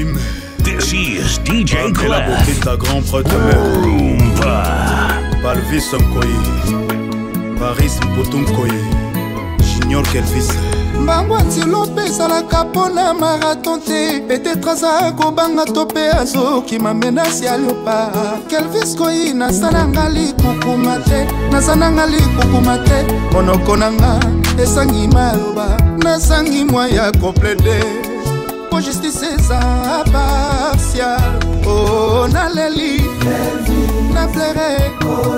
Dim. This is DJ Clef. Ta grand prêtre Balvis Mkoyi, Paris Mpotumkoyi, Junior Kelvis. Mbangwati lope salaka pona marathon te. Peut-être aza kobanga tope azoki ma menace ya liopa. Kelvis Koyi nasalanga likukuma te. Nasalanga likukuma te. Monoko nanga esangi maloba. Nasangi moya complete. Pour justice eza partial. Oh naleli na pleure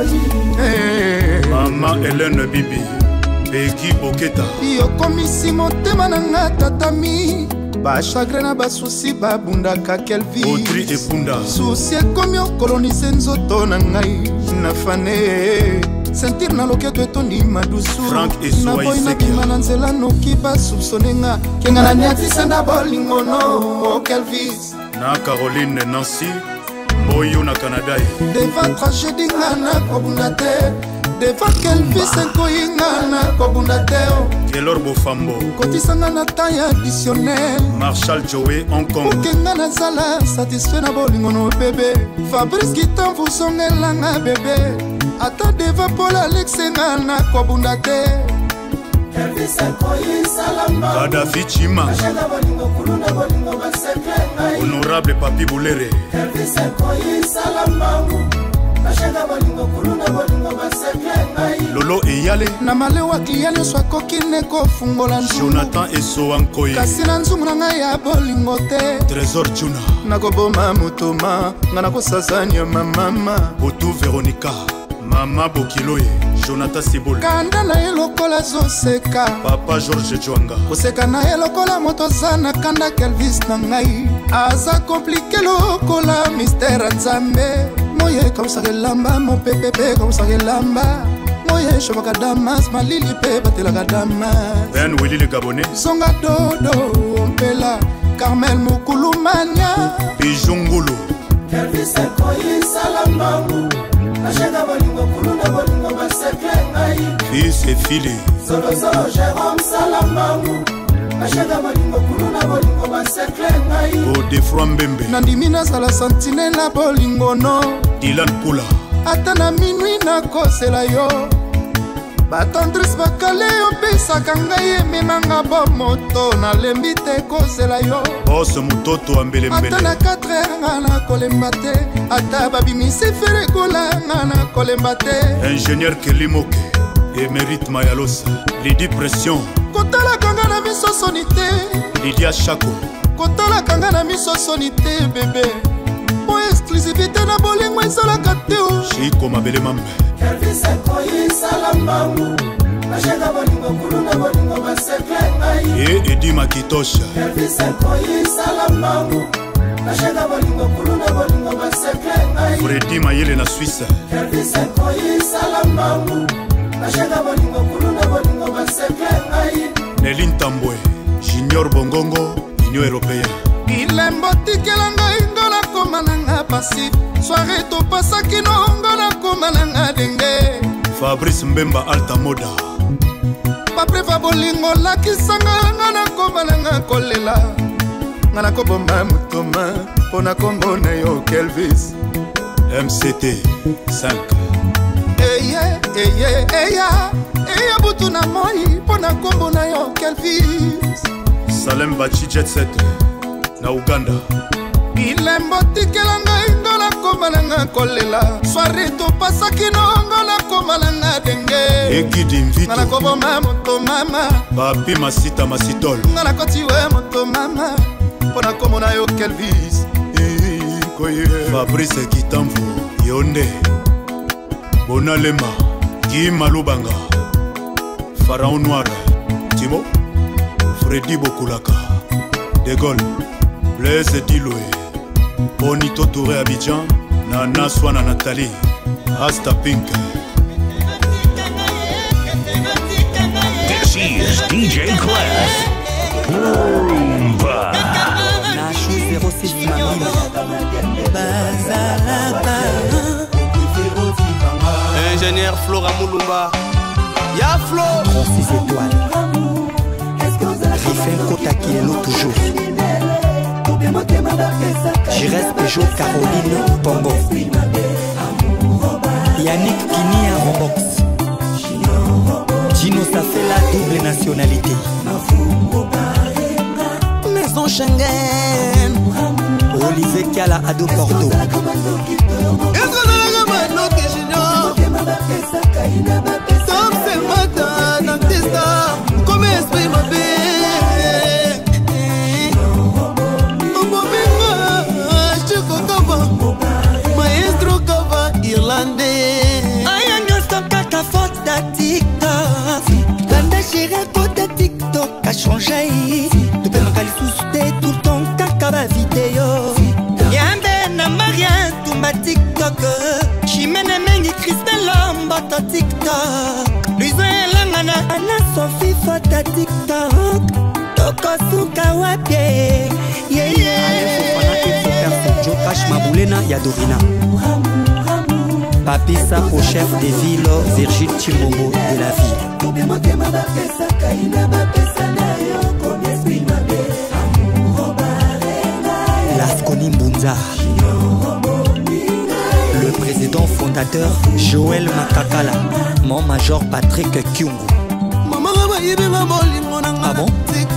Maman Hélène Bibi, Beki Boketa. yokomisi motema nanga tatami. Bachagre na basusi babundaka Kelvis. Audrey Epunda. Susi ekomi okolonise nzoto na ngai. Nafane sentir na loketo etondi madusu. Frank Eswa Naboyi nabima na nzela noki basupsonenga. Kenga na niatisa na bolingono o Kelvis. Na Caroline Nancy, Moyo na Canada. Devant tragédie ngana kobunda te. Devant Kelvis Koyi ngana kobunda te. Kelor Bofambo, Kotisanga na taille additionnel. Marshall Joey, Hong Kong. Okenga na zala satisfait na bolingono bébé. Fabrice Kitan vusongelanga bébé. Ata deva Paul Alex ngana kobunda te. Kelvis Koyi salamba. Gaddafi Chima, Honorable Papi Boulere. Kelvis Koyi salamba. Lolo Eyale, na malewa kliane so akoki neko fungola nzumu. Jonathan Esoa Nkoye. Kasi na nzumu na ngai ya bolingo te. Trésor Juna, Nakoboma motoma nga nakosazania mamama. Botou Véronica, Mama Bokiloye, Jonathan Sibol. Kanda na ye lokola zoseka. Papa George Chwanga, Koseka na ye lokola moto za na kanda Kelvis na ngai. Aza komplike lokola mystère nzambe. Moye kausaka elamba mopepepe kausaka elamba. Moye shobaka damas malili pe batelaka damas. Ben Willy le Gabonais, Zonga dodo ompela Carmel Mukulumania. Bijongolo, Kelvis Koyi salambangu. Ashega bolingo kuluna bolingo basekle ngai. Fils et Philly, Solozo Jérôme salambangu. Ashega bolingo kuluna bolingo basekle ngai. Godefroy Mbembe, Nandimi nazala sentinelle na bolingo no. Dylan Pula, Ata na minui nakosela yo. Batandris bakale opesaka ngai ememanga bomoto. Nalembi te kozela yo. Boss Mutoto Ata Ambelembele, na 4 heures nga nakolemba te. Ata babimisi ferekola nga nakolemba te. Ingénieur Kelimoke, Émérite Mayalos, Lydie Pression, Kotalaka nga na miso soni te. Lydia Chako, Kotalaka nga na miso soni te bebe. Po exclusivité na bolingo ezalaka te o. Chico Mabele Mambe, Kelvis Koyi salambangu. Ashega bolingo kuluna bolingo basekle ngai. et Eddie Makitosha, Kelvis Koyi salambangu. Ashega bolingo kuluna bolingo basekle ngai. Freddy Mayele na Suisse, Kelvis Koyi salambangu. Ashega bolingo kuluna bolingo basekle ngai. Nelin Tambwe, Junior Bongongo, Union Européenne, Ilembo tikela ngai ngona koma nanga pasi. Soirée topasaki no ngona koma nanga denge. Fabrice Mbemba Alta Moda, Bapreva bolingo lakisanga ngona koma nanga kolela. Ngana kobomba mutoma pona kombo na yo Kelvis. MCT 5, Eya butu na moi pona kombo na yo Kelvis. Salem Bachi Jet Set, na Uganda, Ilembo tikela ngai ngona koma nanga kolela. Soirée topasaki no ngona koma nanga denge. Ekidi Mvito, Ngana koboma moto mama. Papi Masita Masitol, Ngana kotiwe moto mama. Pona kombo na yo Kelvis. Fabrice Kitamvu, Yonde, Bonalema, Guy Malubanga, Pharaon Noir, Timo, Freddy Bokulaka, De Gaulle, Blaise Diloué, Bonito Touré Abidjan, Nana Swana Nathalie, Asta Pink. This is DJ Clef. Rumba. Ingénieur Flora Moulumba, ya Flo 36 étoiles. Riffin Kota qui est là toujours. Jires Peugeot Caroline Pongo. Yannick Kinia Rombox. Gino ça fait la double nationalité. Maison Schengen. Olivier Kiala Ado Porto. Maestro Kava irlandais. Ayanga stopka ta faute da TikTok. Kanda chérie côté TikTok a changé. Tu peux me caler tout le temps kaka vidéo. Yambe na Maria tu ma TikTok. Chimene mengi Christelle Lambata TikTok. Luisa Langana Anna Sophie Fota TikTok. Toko Suka Wapie. Yeah yeah. Joe Cash Maboulena Yadorina. Papissa au chef des villes Virgile Chimbobo de la ville. Lasconi Mbunza. Le président fondateur Joël Makakala. Mon major Patrick Kyungu. Ah bon?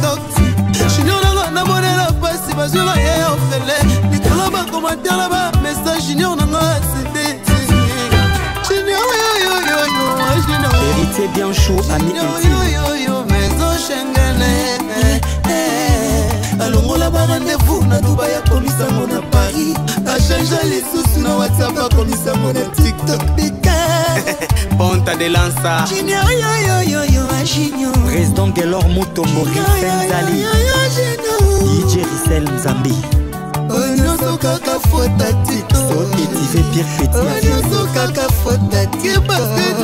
Héritier bien chaud, ami allons la rendez-vous na Dubaï à commissaire à Paris. A changé les sous na WhatsApp à commissaire à TikTok. Ponta de lança. Président Gelor Mutombo Fenzali. DJ Rissel Mzambi. Onyoso kaka fota TikTok. So étivé Pierre Petit. Onyoso kaka fota TikTok.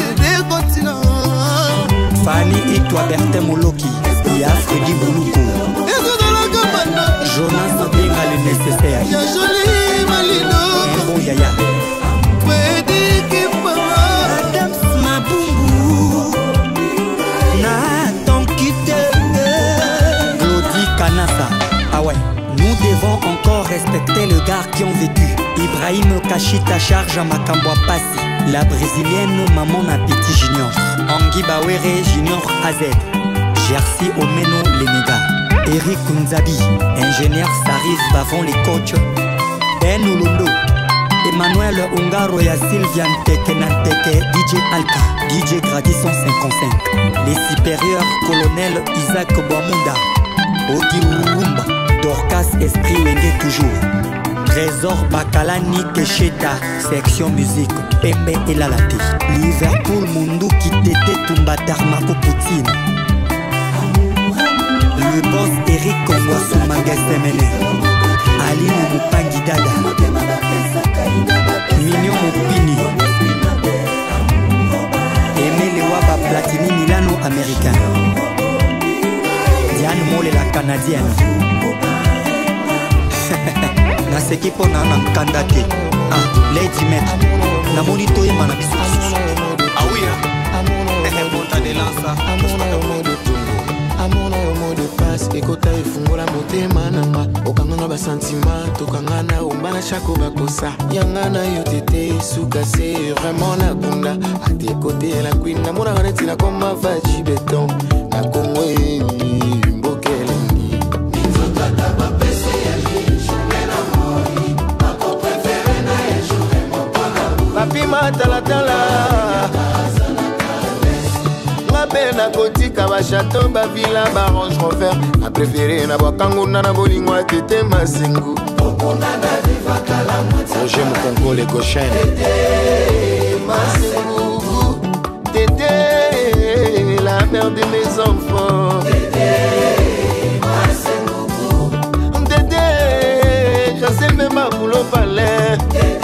Fanny et toi Bertin Moloki. Il y a Freddy Bouloukou. Jonas Benga le nécessaire. Ya joli Malino. Un bon yaya. Freddy Kipama. Adams Mabumbu. Na ton quitte. Glody Kanasa. Ah ouais. Nous devons encore respecter les gars qui ont vécu. Ibrahim Kachita charge à Makamboa Passi. La brésilienne Maman Appétit Junior. Anguy Bawere Junior AZ. Jersey Omeno Lenega. Eric Kunzabi. Ingénieur Sarif Bavon les coachs. Ben Ulundo. Emmanuel Ungaro ya Sylvian Teke Nanteke. DJ Alka. DJ Gradi 155. Les supérieurs colonel Isaac Boamunda. Ogi Urumba. Dorcas Esprit Wenge toujours. Trésor Bakalani Kesheta. Section musique Pembe et Lalate. Liverpool Mundu Kitete Tumbatar Marco Poutine. Le boss Eric Kongwasu Magasin Mene. Ali Mupangi Dada. Mignon Mopini. Aimé Lewaba Platini Milano américain. Diane Mole la canadienne. Na seki po na nkanda te. Lady Maître. Na monito yema na biso. Ah oui, Ponta de lança. Amona yo mot de passe. Ekota efungola motema nanga. Okanganga ba sentiment. Tokangana umbana chako bakosa. Yangana yo tete suka c'est vraiment la bunda. A tes côtés la queen. Namona ganeti na koma vaji béton. Na kongwe mbokelengi. Papi matalatala Ngabe na kotika ba château ba villa ba Range Rover. Na préféré na bakangu na bolingo tete masengu. Roger Mukongo les cochons. Tete masengu. Tete la mère de mes enfants. Tete masengu. Tete j'assais même ma boulot palais.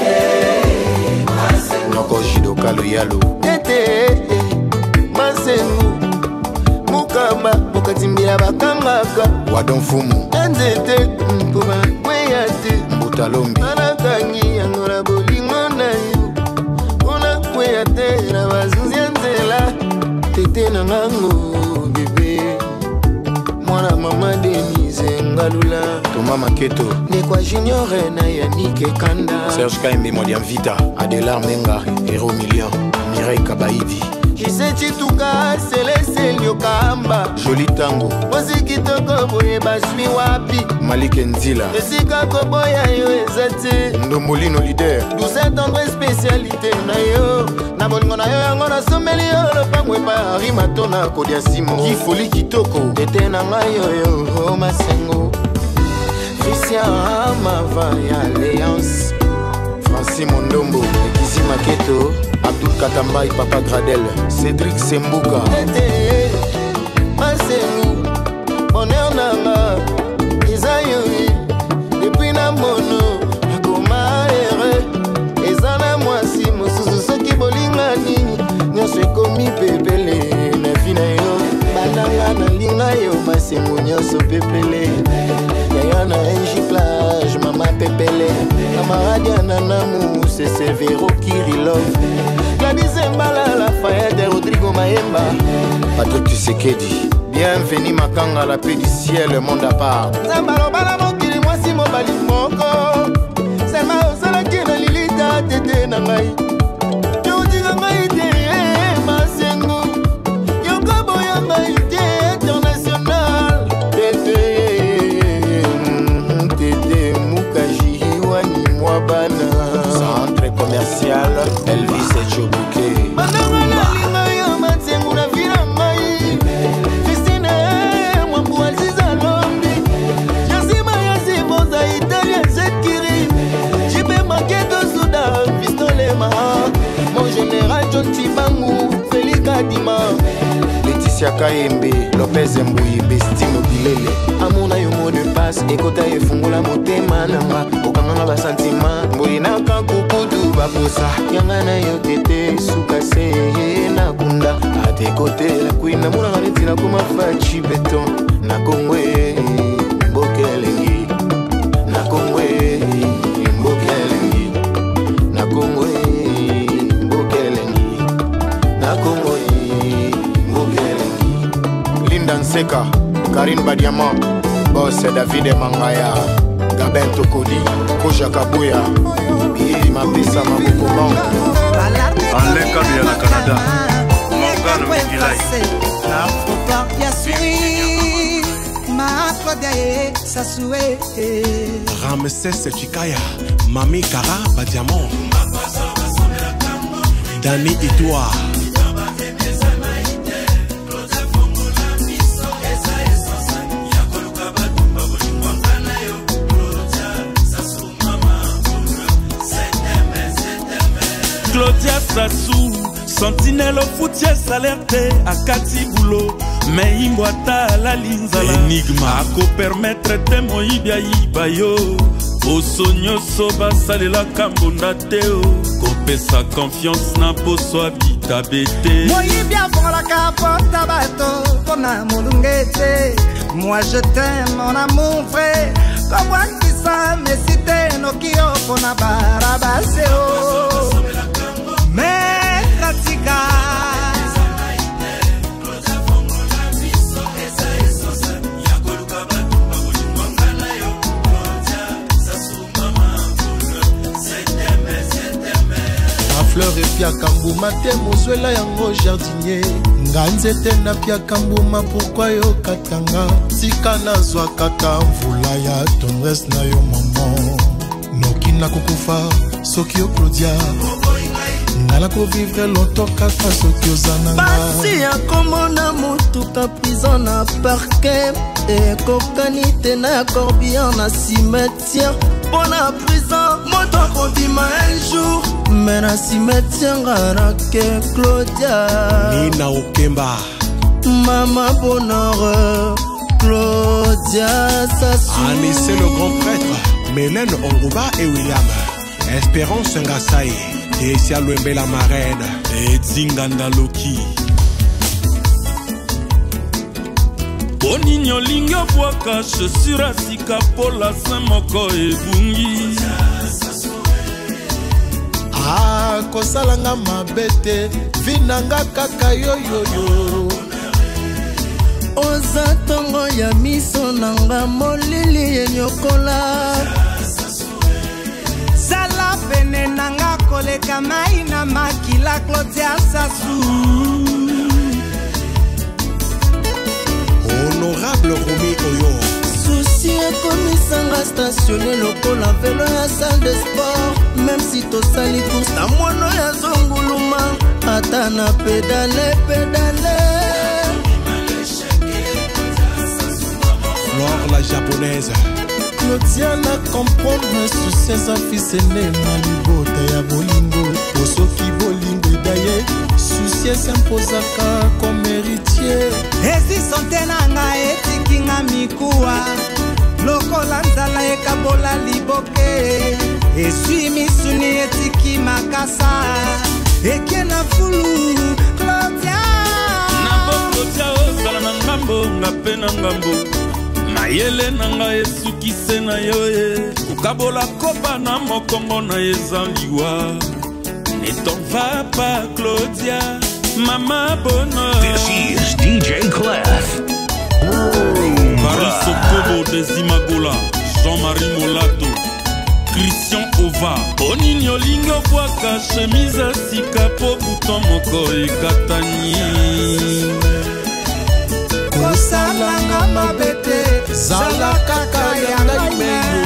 Noko Jidoka lo yalo. Tete Masengu Mukamba Mukatimbira bakangaka Wadon fumu Nzete Mkuba Kweyate Mbutalombi Anakangi Yangola bolingo na yu Una kweyate Na bazunzi nzela Tete na ngango Bebe Mwana mama Denise Ngalula Thomas Maketo Nekwa Junior na Yannick Kanda Serge Kaimbe Modiam Vita Adela Menga Hero Million Mireille Kabaidi Jise Chituka Selese Liokamba Joli Tango Mosiki Toko Boye Basmi Wapi Malik Nzila Esika Koboya Yo Ezate Ndombolino Leader 12 ans de spécialité na yo Na bolingo na yo yango na someli yo Lopangwe pa Rimatona Kodia Simo Kifoli Kitoko Tete na ngayo yo Masengo Christian Amava ya Alliance Francis Mondombo Ekizi Maketo Abdul Katambai Papa Gradel Cédric Sembuka Masengo Bonheur Nanga Isayoui Depuis na mono Akoma ere Ezana mwasi Mosusu soki bolingani Nyonso ekomi pepele Na fina yo Bananga na linga yo Masengo nyonso pepele Yaya na NJ Plage Mama pepele Camarade Ananamu C'est Severo Kirilov Gladys Mbala Lafayette Rodrigo Maemba Patrick Tshisekedi Bienvenue Makanga la paix du ciel, le monde à part Zambalo bala mokili mwasi mobali moko Selma osala kina lilita tete na ngai Yodinga ngai te Masengo Yokobo ya ngai te international Tete Mukaji Wani Mwabana Centre commercial Elvis et Chobuke Bandanga na linga ya Masengo na vila ngai Mon général John Tibangu, Félix Kadima Laetitia Kaembe, Lopez Mbouyi, Bestino Bilele Amona yo mot de passe, ekota efungola motema nanga Okanganga ba sentiment, mbouyi naka kukudu baposa Yangana yo tete, sukase, na kunda Ate kote la kuina, muna nganeti na kuma fachi beton Na kongwe, mbokelengi Na kongwe, mbokelengi Na kongwe Linda Nseka, Karine Badiama, Boss David Mangaya, Gabin Tokodi, Koja Kabuya, Mapisa Mabukoban Alain Kabia na Canada, Morgan Mingilai Ramesses Chikaya, Mami Kara Badiamon Dani Edouard Claudia Sassou, sentinelle foutiès alerté à Kati Boulot, mais Imboata la linzala Enigma ako permettre te moibia ibayo Osonyo soba salela kambonda teo Kopesa confiance na poso habita bete Moibia vola kapota bato Kona mulungete Moi je t'aime mon amour vrai Kobwa kisa mesite no kiyoko na barabaseo Mais pratika fleur epiaka mbuma te mozwela yango jardinier nga nzete napiaka mbuma pourkui yo katanga tika nazwaka ta mvula ya tendresse na yo mama noki nakokufa soki yo Claudia nga nakovivre longtemps kaka soki ozananga basi akomona motuka prison na parke ekokani te na corbillon na cimetière mpo na prison moto akondima un jour mais na cimetière ngarake Claudia Nina Okemba Mama bonheur Claudia Sassou Anissé le grand prêtre Mélène Onguba et William Espérance Ngassaï et Sia Louembe la marraine et Zinganda Loki Boninho lingo bwaka chaussure asika pola samoko ebungi kosalanga mabe te vinanga kaka yoyoyo oza tongo ya miso nanga molili enyokola zala pene nanga koleka mai na makila Claudia Sassou. Honorable Romy Oyo souci ekomisanga stationné lokola velo ya salle de sport. Même si tosali course na mono ya zonguluma ata na pedale Flore la japonaise Claudia na comprendre souci eza fils ene na libota ya bolingo osoki bolingo edaye souci esimpozaka comme héritier esisonte nanga etikinga mikuwa lokola nzala ekabola liboke eswi misuni etiki makasa ekie na fulu Claudia nabo Claudia ozala na ngambo nga pe na ngambo mayele nanga esukise na yo ye ukabola koba na mokongo na eza liwa. Ne t'en va pas Claudia, Mama Bonheur. This is DJ Clef. Paris Sokobo des Imagola, Jean-Marie Molato, Christian Ova, Onigno Lingo Boaka, chemise sika po bouton moko ekatani. kosalanga mabete zala kaka ya ngai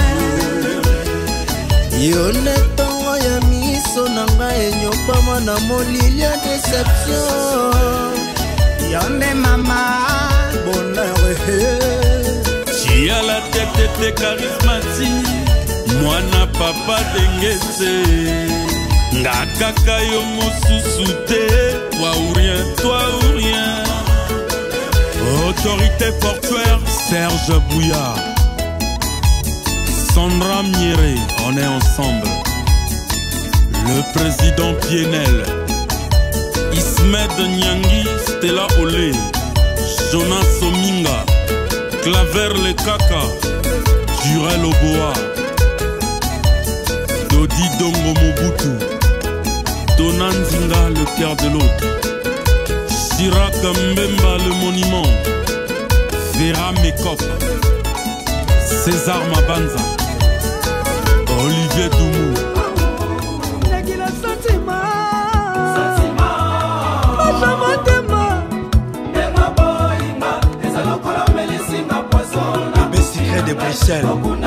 yo netongo ya miso nanga enyokama na molili ya déception yonde mama bonheur tu as la tête charismatique mwana papa dengese nga kaka yo mosusu te toi ou rien. Autorité portuaire, Serge Bouillard. Sandra Mieré, on est ensemble. Le président Pienel. Ismed Nyangi, Stella Olé. Jonas Ominga. Claver Le Kaka. Jurel Oboa. Dodi Dongo Mobutu. Tonanzinga, le cœur de l'autre. Chirac Mbemba le monument, Vera Mekop, César Mabanza, Olivier Doumou. Le secret de Bruxelles.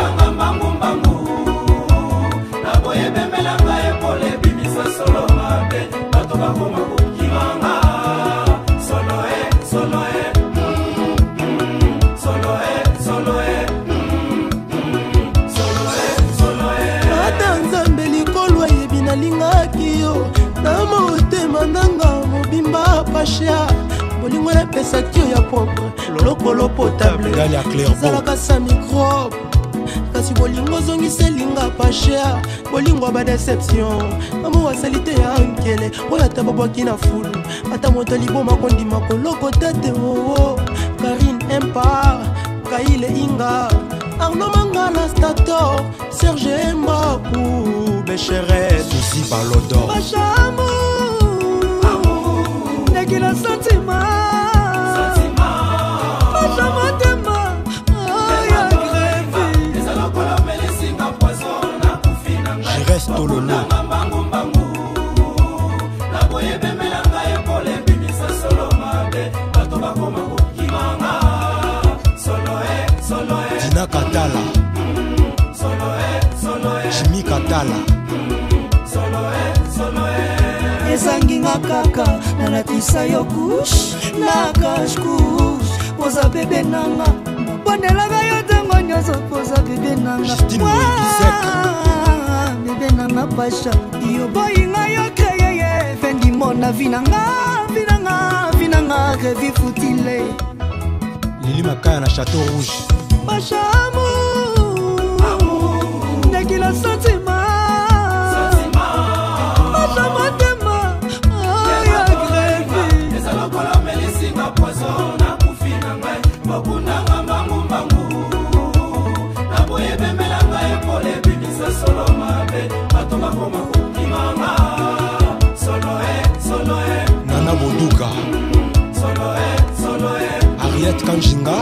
bolingo na pesa kio ya propre lokolo potable zalaka sa microbe kasi bolingo zongiselinga pasher bolingo ba déception amo wasali te ya nkele oyo ata babwaki na fulu ata moto liboma kondima koloko tate oo Karine Empar Kaile Inga Arnaud Mangala Stator Serge Mbaku Bécheret Souci Balodor Bachamu Negila Sentiment Bachamotema Aya Grevi Je reste au lono Dina Katala Jimmy Katala ezanginga kaka nalatisa yo kush na kashkush poza bebe nanga pondelaka yo ntango nyonso poza bebe nanga bebe nanga pasha yo boyinga yo kreyeye fendimona vinanga revi futile Lili Makaya na Château Rouge Bachamu Nekila Sentiment Bachamotema Aya Grevi Nana Boduka Ariette Juliette Kanjinga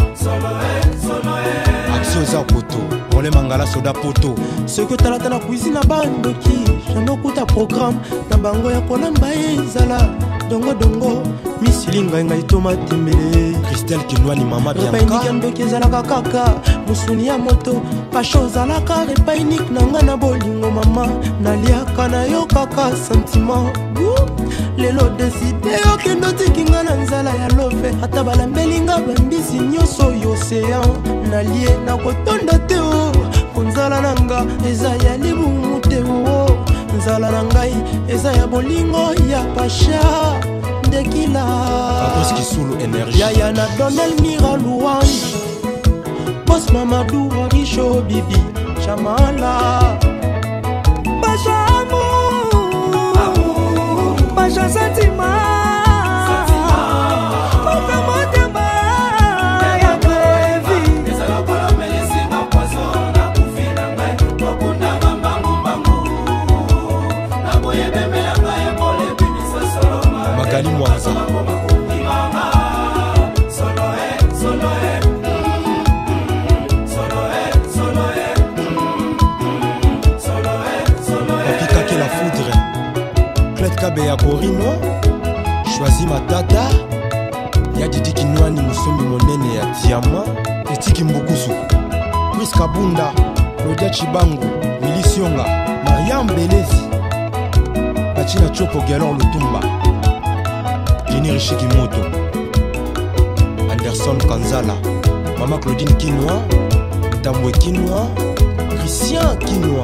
Action za poto Ole Mangala soda poto Ce que t'as la cuisine à bande qui j'en ai ta programme na bango ya kolamba ezala dongo dongo misilinga ngai tomate mbele Christelle Kinwani mama Bianca Repainique ndoki ezalaka kaka musuni ya moto pasho ozalaka repainique nanga na bolingo mama naliaka na yo kaka sentiment lelo deside okende otikinga na nzala ya love ata balambelinga bambisi nyonso yo osean nalie nakotonda te o konzala nanga eza ya libumu te o nzala na ngai eza ya bolingo ya pasha ndekila Kaboski Sulu énergie yaya na Donel Mira louange Boss Mamadou Warisho Bibi Chamala Pasha amour Pasha sentiment Magali Mwanza Papika la foudre Claude Kabeya Borino Choisi Matata Ya Didi Kinwani Musombi Monene ya Tiama Etiki Mbukusu Chris Kabunda Claudia Chibango Willy Sionga Mariam Belezi Pachina Chopo Galor Lutumba Jenny Rishikimoto Anderson Kanzala Mama Claudine Kinwa Tambwe Kinwa Christian Kinwa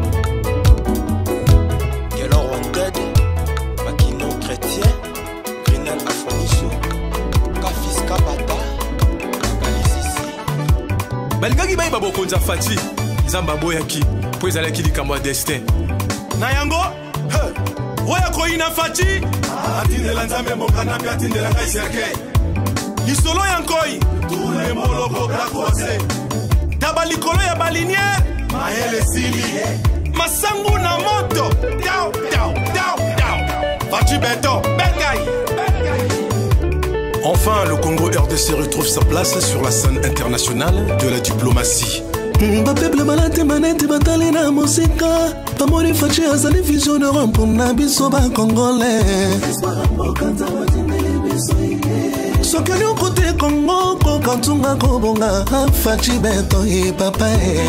Galor Wanted Makino Chrétien Grenel Afoniso Kafis Kabata Kalisisi balingaki bayi babokonza fati zamba boyaki po ezalaki likambo ya destin na yango oyo koyina fati atindela nzambe mokanda mpe atindela ngai serkei lisolo ya nkoi tule moloko brakose taba likolo ya baliniere mayele sili masangu na moto dao dao dao dao fati beto bekai. Enfin, le Congo RDC retrouve sa place sur la scène internationale de la diplomatie. Bapeble balate manete batali na musika Pamori fachi azali vision de rompo na biso ba congolais Sokani okote Congo ko kantunga ko bonga fachi beto e papa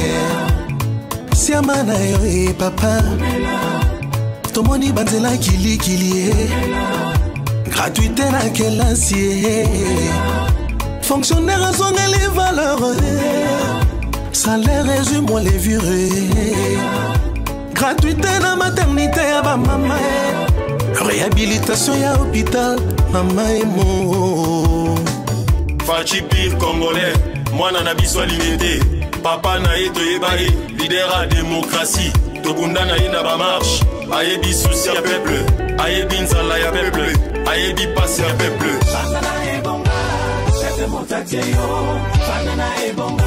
Siama na yo e papa Tomoni banzela kili kili Gratuité na kelasi Fonctionnaire a son les valeurs Salaire résume les virés Gratuité dans maternité à ma maman Réhabilitation à hôpital Maman et mo Fachi pire congolais Moi na biso limité Papa na eto ebaye Leader à démocratie Tobunda na ina ba marche Ayebi souci à peuple Ayebi nzala ya peuple Ayebi passe ya peuple Banana e bonga Chef motatie yo Banana e bonga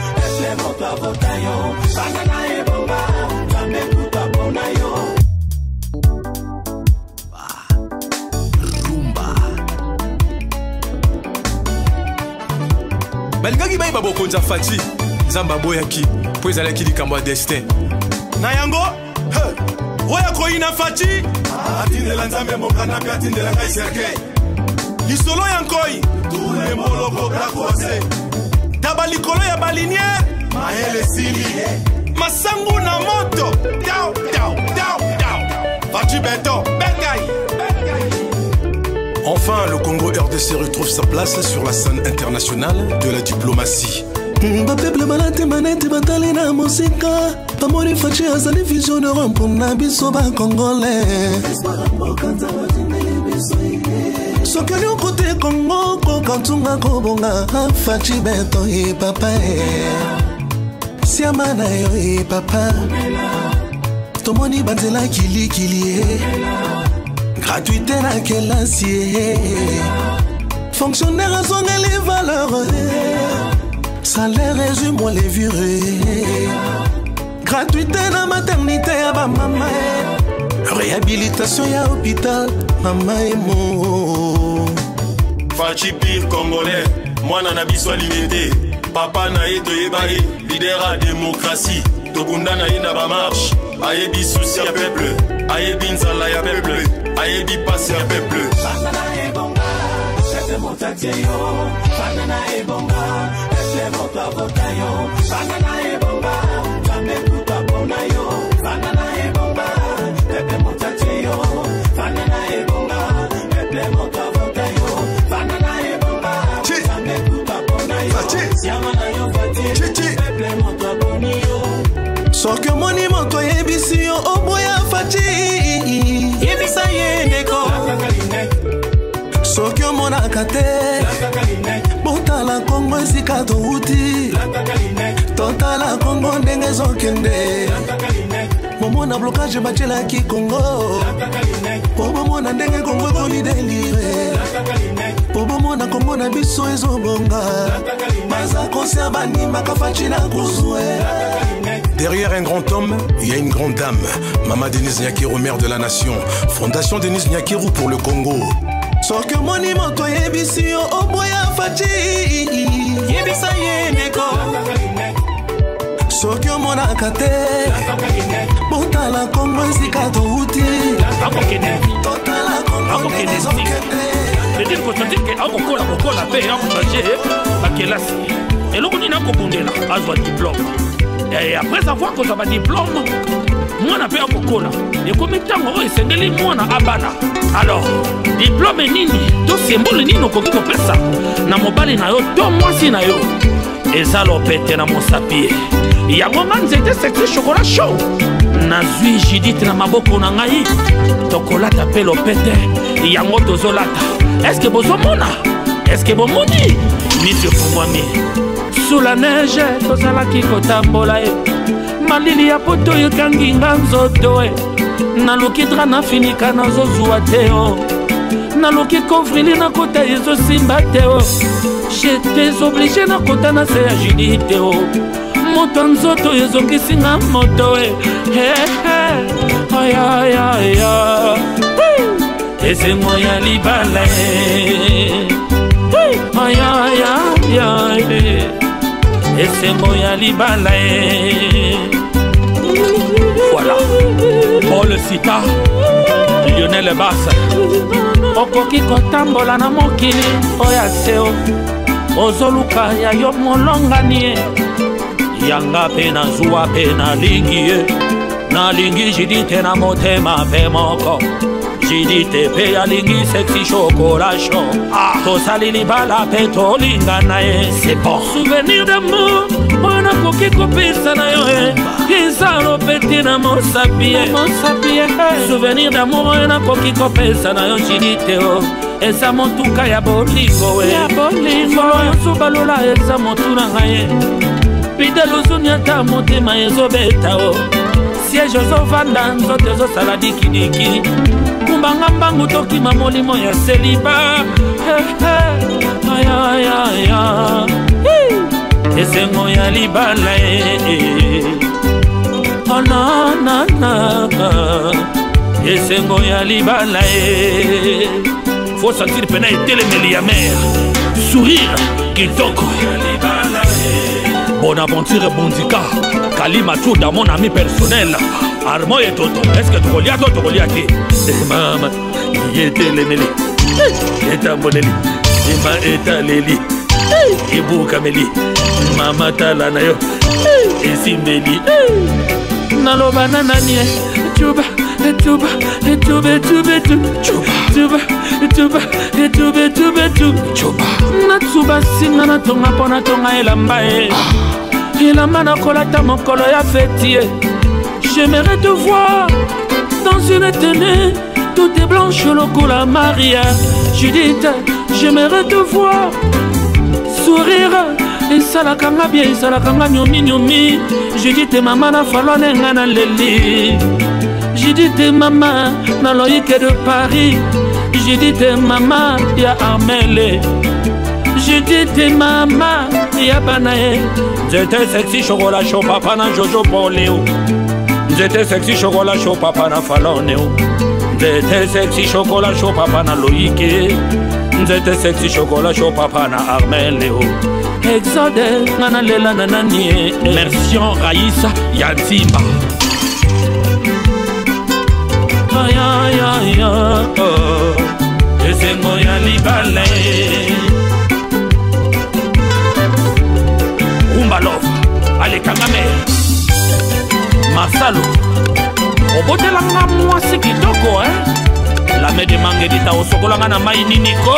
balingaki bayi babokonza fati nzamba boyaki po ezalaki likambo ya destin na yango oyo koyina fati atindela nzambe mokanda mpe atindela ngai serkei lisolo ya nkoi tule moloko brakose taba likolo ya baliniere mayele sili masangu na moto dao dao dao dao fati beto bekai. Enfin, le Congo RDC retrouve sa place sur la scène internationale de la diplomatie. Bapeble balate manete batali na musika Pamori fachi azali vision de rompo na biso ba congolais Sokani okote Congo ko kantunga ko bonga fachi beto e papa Siama na yo e papa Tomoni banzela kili kili Gratuité na kelasi Fonctionnaire a son les valeurs Salaire résume les virés Gratuité na maternité à ba maman Réhabilitation à hôpital Maman et mo Fachi pire congolais mwana na biso alimete papa na ye toyeba ye lider ya démocratie tokunda na ye na bamarshe ayebi susi ya peuple ayebi nzala ya peuple ayebi pasi ya peuple soki omoni moto yebisi yo oboya faci yebisa ye ndeko soki omonaka te botala kongo esika touti totala kongo ndenge ezokende bomona blokage batielaki kongo po bomona ndenge kongo ekoli delire po bomona kongo na biso ezobonga baza konsia banimaka faci na kozwe. Derrière un grand homme, il y a une grande dame. Mama Denise Nyakiro, mère de la nation. Fondation Denise Nyakiro pour le Congo. Soki omoni moto yebisi yo oboya faci yebisa ye ndeko soki omonaka te botala kongo esika touti totala kongo ndenge ezokende c'est-à-dire que akokola mpe akochange bakelasi eloko nini akobundela azwa diplôme. Et après avoir kozwa badiplôme mwana mpe akokola ekomi ntango oyo esengeli mwana abana. Alors diplôme nini to symbole nini okoki kopesa na mobali na yo to mwasi na yo eza lopete na mosapie yango nga nzete sexy chocolat show nazwi Judith na maboko na ngai tokolata mpe lopete yango tozolata. Est-ce que bozomona? Est-ce que bomoni? Miso fungwami sous la neige tozalaki kotambola ye malili ya poto ekangi nga nzoto e naluki dra nafinika nazozwa te o naluki kovrili nakota ezosimba te o j'étais obligé nakota na se ya Judith te o moto nzoto ezongisinga moto e ayayaya esengo ya libala e ayayaya esengo ya libala e. Voilà Paul Sita Lionel Basse okoki kotambola na mokili oya seo ozoluka ya yo molongani e yanga mpe nazwa mpe nalingi ye nalingi Judith na motema mpe moko Judith mpe alingi sexy chocolat chaud tosali libala mpe tolingana ye. C'est bon souvenir d'amour oyo nakoki kopesa na yo eza lopete na mosapie souvenir d'amour oyo nakoki kopesa na yo Judith o eza motuka ya bolingo oyo sobalola eza motu na ngai pide lozuni ata motema ezobeta o siège ozovanda nzoto ezosala dikidiki kumbanga mbangu tokima molimo ya seliba ayayaya esengo ya libala e onanana esengo ya libala e. Faut sentir pena etelemeli ya mer sourire kitoko Bonaventure Bondika Kalima Tchouda mon ami personnel Armo et Toto. Est-ce que tu relis à toi, tu relis à qui? Maman, il était les mêlés. Il était moneli. Il m'a étalé. Il bou kameli. Maman talanayo. Et simbeli. Naloba nanani. Chuba. Tuba, tuba, tuba, tuba, tuba, tuba, tuba, tuba. Natsuba singa na tonga pona tonga elamba e. Elamba na kolata mokolo ya fêtier. J'aimerais te voir dans une tenue toute blanche lokola Maria. Judith, j'aimerais te voir sourire. Et salakanga bien, et salakanga nyomi nyomi. Judith maman na falone ngana leli. J'ai dit tes maman dans l'Oïque de Paris. J'ai dit tes maman y'a Armelle. J'ai dit tes maman y'a Banae. J'étais sexy chocolat chaud papa na Jojo Poléo. J'étais sexy chocolat chaud papa na Faloneo. J'étais sexy chocolat chaud papa na Loïque. Nzete sexy chocolat chaud papa na Armel Léo Exode ngana lela nananie Mersion Raïssa Yantimba Aya ya ya oh Esengo ya libale Umbalov Ale Kangame Marcelo Obotelanga mwasi kitoko La me de Manguedita au Sokolanga na Maïni Nico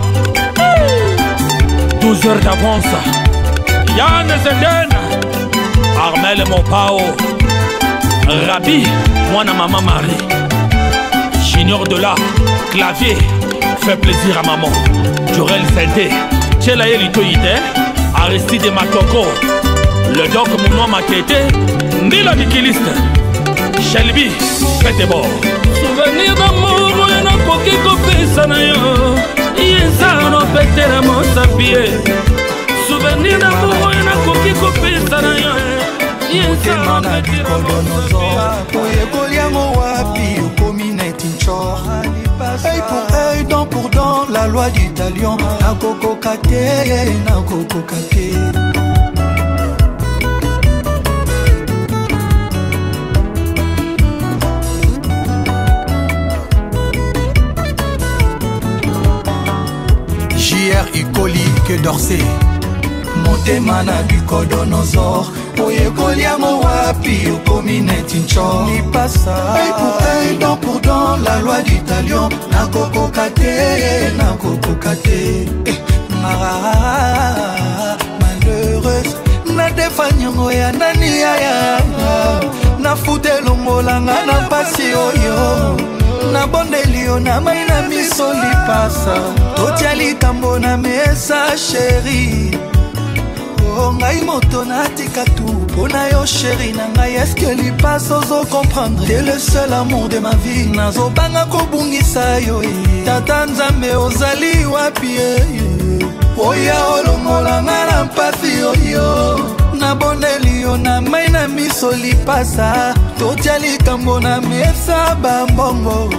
12 heures d'avance Yann Zeden Armel Mopao Rabi Mwana Maman Marie Junior de là Clavier Fait plaisir à maman Jorel Sente Tchela Elito Ide Aristide Matoko Le doc Mounoua Makete Nila Nikiliste Shelby Faites bord Souvenir d'amour Oya nakoki kopesa na yo Yeza no petera mosapie Souvenir d'amour Oya nakoki kopesa na yo Yeza no petera mosapie Oye koliango wapi Ukomi netinchor Œil pour œil, dent pour dent La loi du talion Nakoko kate Nakoko kate JR Ikoli que d'Orsay Motema na bikodonosor Oye koliango wapi Ukomi netinchor Lipasa Œil pour œil, dent pour dent La loi du talion Nakoko kate Nakoko kate Malheureuse Na defanyango ya nani ya Na futelongo langa na pasi oyo Na bondelio na mai na miso lipasa Totia likambo na mesa chéri Oh ngai moto na tika tu Pona yo chéri na ngai est-ce que lipasa ozo comprendre T'es le seul amour de ma vie Nazo banga kobungisa yo Tata nzambe ozali wapi Oya olongola nga na mpasi oyo Na bondelio na mai na miso lipasa Totia likambo na mesa bambongo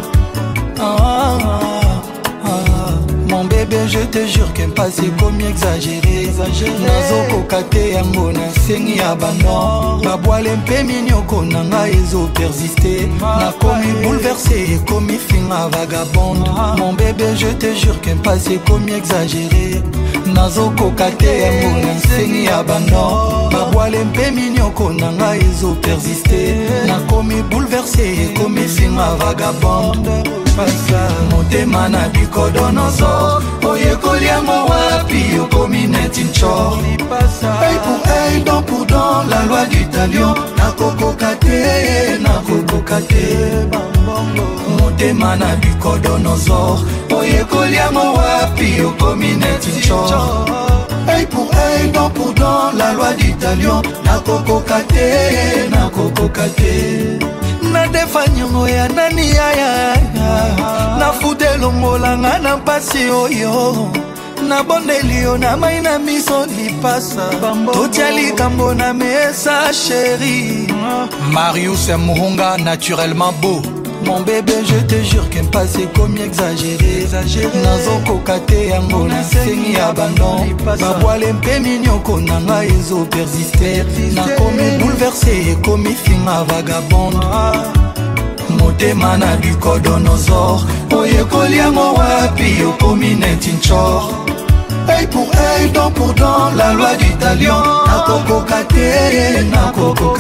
Mon bébé je te jure qu'un passé comme exagéré Nazo kokate yango na sengi abandon Babwale mpe minyoko nanga ezo persister Nakomi bouleversé komi finga vagabonde Mon bébé je te jure qu'un passé comme exagéré Nazo kokate yango na sengi abandon Babwale mpe minyoko nanga ezo persister Nakomi bouleversé komi finga vagabonde Motema na bikodonosor Oye koliango wapi Ukomi netinchor Œil pour œil, dent pour dent La loi du talion Nakoko kate Nakoko kate Motema na bikodonosor Oye koliango wapi Ukomi netinchor Œil pour œil, dent pour dent La loi du talion Nakoko kate Nakoko kate Na defanyongo ya nani ya Na futelongo langa na mpasi oyo Na bondelio na mai na miso lipasa Totia likambo na mesa chéri Marius Muhunga naturellement beau Mon bébé je te jure qu'un passé comme exagéré Nazo kokate yango na sengi abandon Babwale mpe minyoko nanga ezo persister Nakomi bouleversé komi finga vagabonde Motema na bikodonosor Oye koliango wapi Ukomi netinchor Œil pour œil, dent pour dent La loi du talion Nakoko kate Nakoko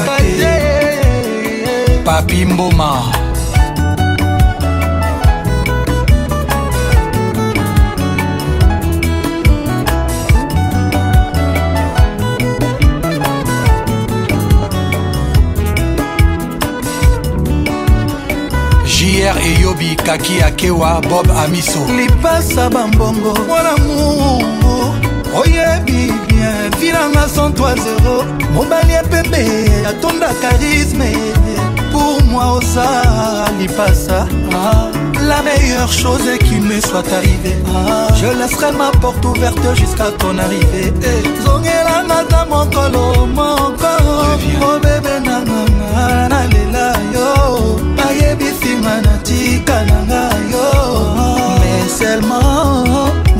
kate Papi Mboma JR et Yobi Kaki Akewa Bob Amiso Lipasa bambongo Mon amour Oyebi bien Filanga 103 0 Mobali ya pembe Atonda charisme Pour moi osa Lipasa La meilleure chose qui me soit arrivée Je laisserai ma porte ouverte jusqu'à ton arrivée Zongela nata mokolo mokolo Oh bébé nanana nalela yo Ayebi finga natika nanga yo Mais seulement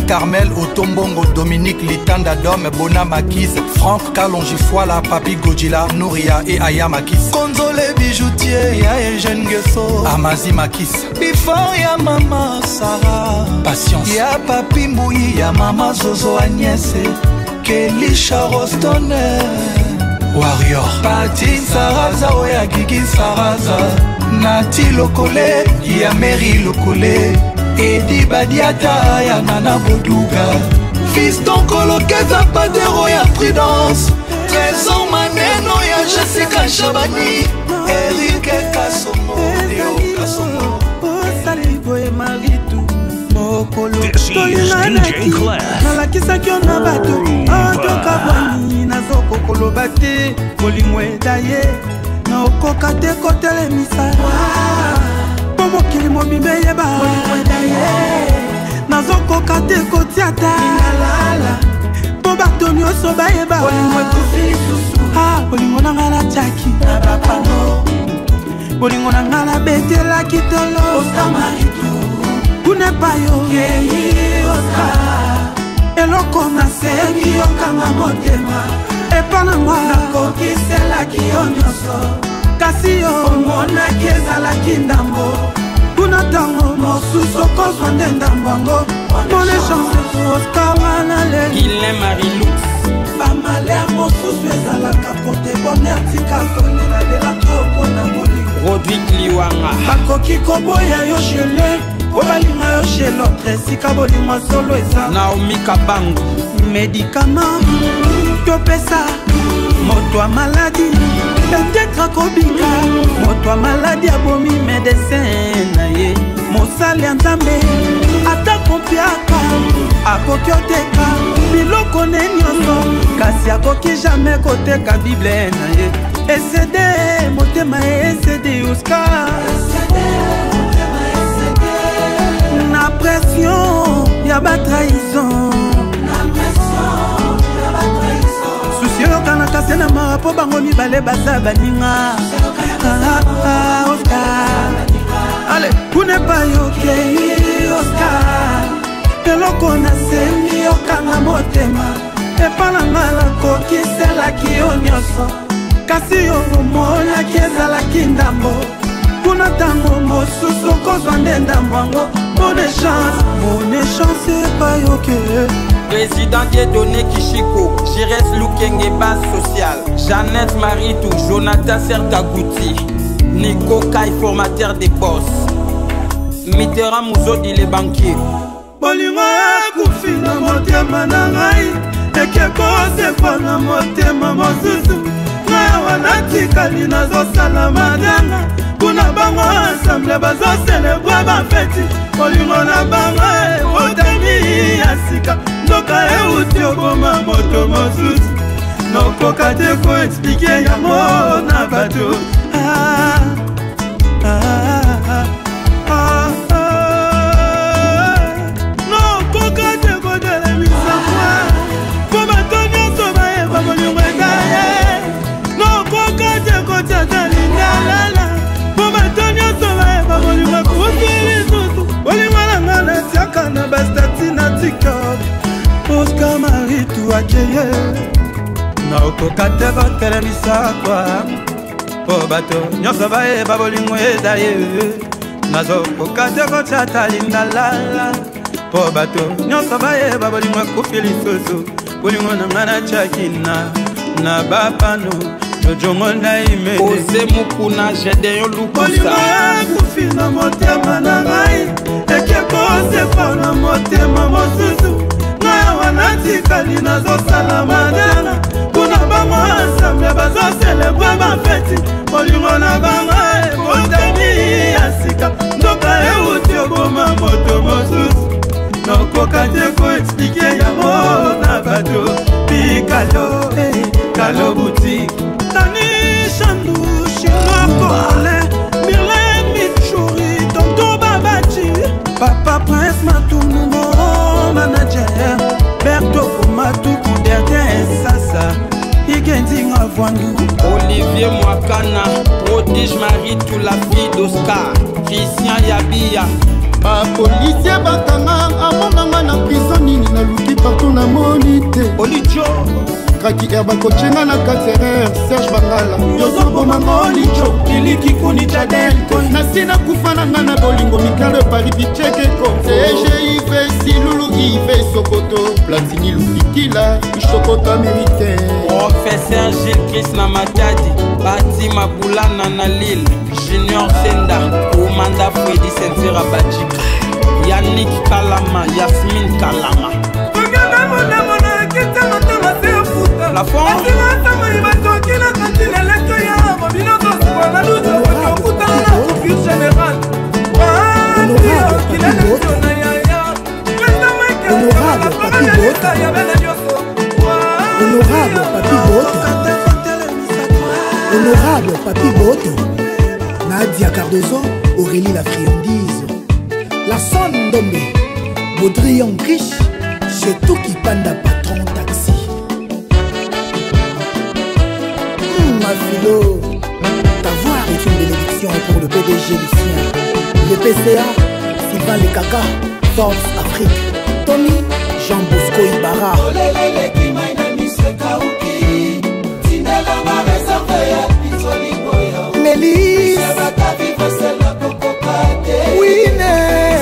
Carmel Otombongo, Dominique Litanda Dom, Bona Makis, Franck Kalongifoila, Papi Godjila, Nouria et Aya Makis. Konzole bijoutier, ya Eugène Gesso, Amazi Makis, Bifan ya Mama Sarah, Patience, ya Papi Mbouyi, ya Mama Zozo Agnès, Kelisha Rostone, Warrior, Pati Saraza, oya Gigi Saraza, Nati Lokole, ya Mary Lokole, Edi Badiata, ya Nana Boduga, Fiston Kolokeza Padero, ya Prudence, Trésor Maneno, ya Jessica Chabani, Eric Kassomo, Léo Kassomo, Saliboye Maritou, Mokolo, DJ Clef. nalakisaki yo na bato otoka bwani nazokokolo bate bolingo edaye na okoka te kotelemisa mpo mokili mobimba eyeba nazokoka te kotiata mpo bato nyonso bayeba bolingo na ngai natiaki bolingo na ngai nabetelaki tolo kuna payo eloko nasengi yokanga motema epa na ngwa nakokiselaki yo nyonso kasi yo omonaki ezalaki ndambo kuna ntango mosusu okozwa nde ndambo yango mone chance oscar wana leli marilux bamaler mosusu ezalaka pote boner tika kolela delako mpona bolingo rodrik liwanga bakoki koboya yo gele po balinga yo chez l'autre esika bolingo solo eza naomi kabango médicament topesa moto ya maladi peut-être akobika moto ya maladi abomi médecin na ye mosali ya nzambe ata kompiaka akoki oteka biloko ne nyonso kasi akoki jamais koteka bible na ye esede motema esede oscar na pression ya batrahison susi oyokanaka se na mara mpo bango mibale baza baninga oscar ale kuna epai okei oscar eloko nasengi yokanga motema epa na ngai nakokiselaki yo nyonso kasi yo omonaki ezalaki ndambo kuna ntango mosusu okozwa nde ndambo yango Bonne chance epai oke Président Dieudonné Kishiko, Jires Lukenge base sociale, Jeannette Maritou, Jonathan Serkagouti, Nico Kai formateur des boss, Mitterrand Mouzodi les banquiers. Bolingo akufi na motema na ngai ekekose na motema mosusu ngai wanatikali nazosala madanga kuna bango ensemble bazoselebre bafeti bolingo na bango otami ya sika ndoka euti oboma moto mosusu nokoka te koexplike yango na bato nokoka te kotelemisa mwa po bato nyonso bayeba bolingo ekaye nokoka te kotiata lindalala po bato nyonso bayeba bolingo ekufi lisusu bolingo nanga natiaka na bastati na tiktok oscar maritu akeye nakoka te kotelemisa kwa po bato nyonso bayeba bolingo eza ye nazokoka te kotiata lindalala po bato nyonso bayeba bolingo ekufi lisusu bolingo nanga natiaki na bapano jojongo ndaime ose mukuna gedeon lukusa bolingo ekufi na motema na ngai ekekosefa na motema mosusu ngai wanatikali nazosala madana kuna bango ensemble bazoselebre bafeti bolingo na bango ebotami ya sika ndoka euti oboma moto mosusu nokoka te koexplike yango na bato pikalo kalo boutique Tani Chandou Chimokole Mylène Michouri Tonto Babachi Papa Prince Matoumou mon manager Berto Matuku Derden Sasa Igendi Ngavwandu Olivier Mwakana Prodige Marie tout la fille d'Oscar Christian Yabia bapolisie bakanga amonganga na prison nini naluki partout na moni te olijo kaki er bakocenga na 4 erreur Serge Bangala yozobomanga olijo iliki kuni jadel nasina kufananga na bolingo mikalo Paris bichekeko CGIV Silulu Ive Sokoto Platini Lupikila Chocoto américain Professeur Gilles Chris na Matadi Bati Mabulana na Lille Junior Senda Oumanda Freddy Sensera Bajika Yannick Kalama Yasmine Kalama La France Honorable Papi Boto, Nadia Cardozo, Aurélie la friandise, la sonne Dombe, Baudrillon riche, chez tout qui panda patron taxi. Ma philo, ta voix est une bénédiction pour le PDG Lucien, le PCA, Sylvain Le Kaka, Force Afrique, Tony, Jean Bosco Ibarra. Mélis Winner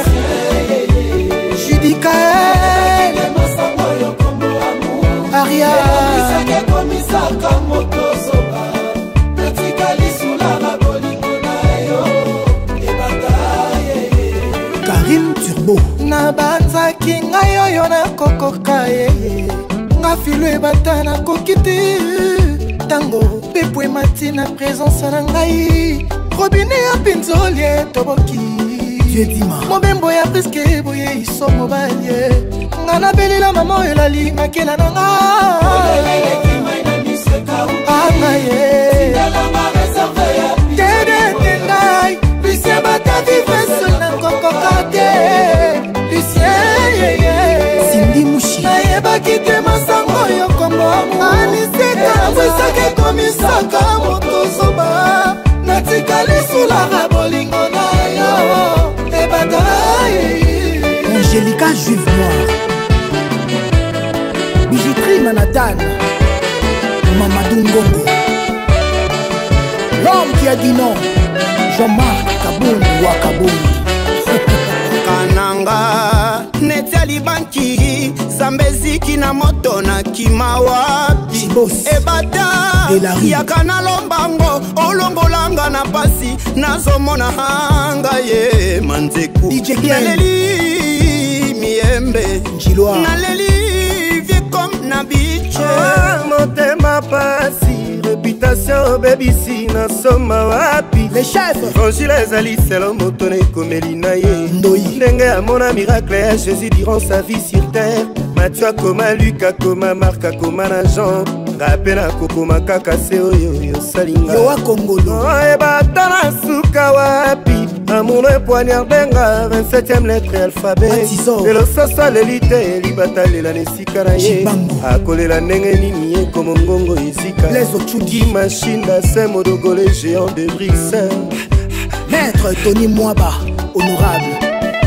Judicaël Aria Karine Turbo nabanzaki ngai oyo nakokoka ye nga filo ebata nakoki te tango pepo emati na présence na ngai robine ya pinzolie toboki mobembo ya priske boye iso mobalie nga nabelela mama oyo elali makela na nga angaye tedete ngai lucien bata vivese na kokoka te lucien Cindy Mushi nayebaki te masango oyo kombo aniseka bwisaka ekomisaka motozoba natikali sulaka bolingo na yo ebadai Angélica Juive Noire Bijouterie Manhattan Mamadou Ngongo l'homme qui a dit non Jean-Marc Kabouni Wakabouni Kananga Netiali banki Zambeziki na moto na kimawapi Ebata Yakana lombango Olongolanga na pasi Nazomona hanga ye Manzeku Naleli miembe Naleli viekom na biche Motema pasi Réputation bébisi na soma wapi Les chefs Frangile ezali selo moto na ekomeli na ye Ndenge ya mona miracle ya Jésus durant sa vie sur terre Mathieu akoma Luc akoma Marc akoma na Jean Ngape na kokoma kaka se oyo yosalinga Yoa Kongolo Ebata na suka wapi Amour et poignardenga 27e lettre alphabet Lelo sasa lelite libata lela nesika na ye Akolela ndenge nini ye komo ngongo ezika Les machine d'assaut modogolé géant de Bruxelles Maître Tony Mwaba Honorable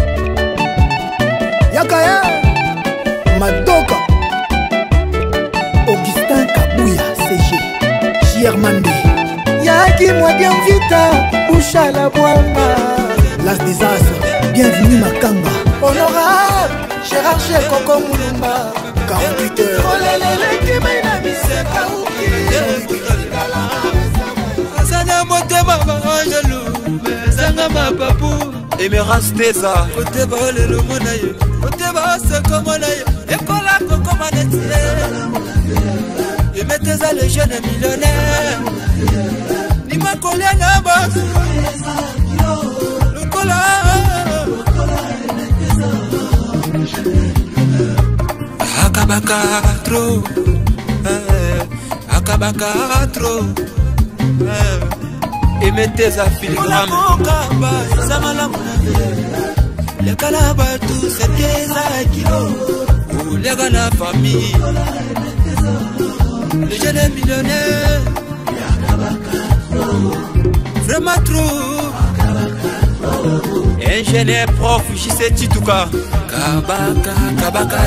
Yakaya Madoka Augustin Kabouya CG JR Mandé Yaki moi bien vita Boucha la boamba Las des As Bienvenue Makanga Honorable Gérard Ché Coco Moulumba 48 heures Olelele kimaina miseka uki Asana motema bangelou Zanga mapapu Emerance Teza Kote ba olelo mona yo Kote ba oseko mona yo Ekola koko manetie Emeteza le jeune millionnaire Nima kolia na boss Lukola Akabaka trop Akabaka trop Emeteza filigrane Le calaba tout c'était ça kilo Ou les gars la famille Le jeune millionnaire Vraiment trop ingénieur prof JC Tituka Kabaka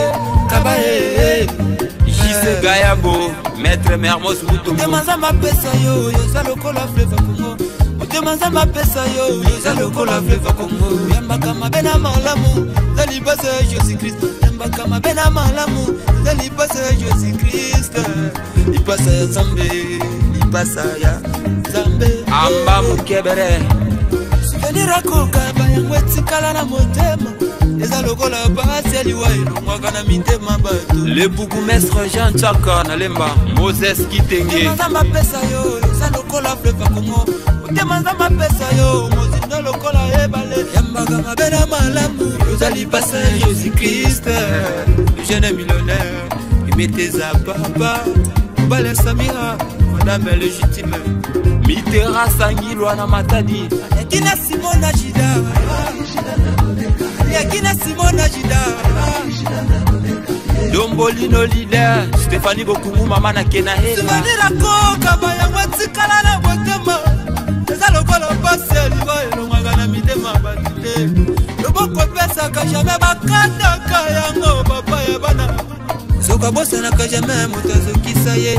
JC Gayabo maître Mermos Moutou Demanza ma pesa yo yoza lokola fleva Congo Demanza ma pesa yo yoza lokola fleva Congo Yambaka mabena malamu zali base Jésus Christ Yambaka mabena malamu zali base Jésus Christ Ipasa ya Zambe Ipasa ya Zambe Amba Mukebere Souvenir koka bayango etikala na motema Eza lokola basi aliwa elongwaka na mitema bato Le bourgmestre Jean Tchaka na Lemba Moses Kitenge Demanza pesa yo eza lokola fleva Congo Demanza pesa yo mozindo lokola ebale Yambaka mabena malamu ozali pasa Jésus Christ Jeune millionnaire Imeteza papa Bale Samira Madame légitime Mitera Sangilwa na Matadi Yakina Simona Jida Yakina Simona Jida Dombolino leader Stéphanie Bokumu mama na Kena Hela Souvenir koka bayango etikala na motema Eza lokola pasi aliwa elongwaka na mitema batute Loboko pesaka jamais bakataka yango papa ya bana Soka bosanaka jamais moto azokisa ye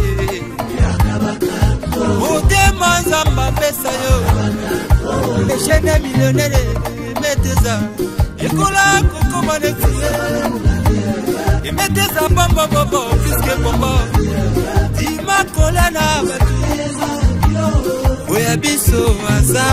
Motema nzamba pesa yo Echene millionnaire Meteza Ekola kokoma netiye Meteza bamba bobo Fiske bomba Dima kola na batu Oya biso aza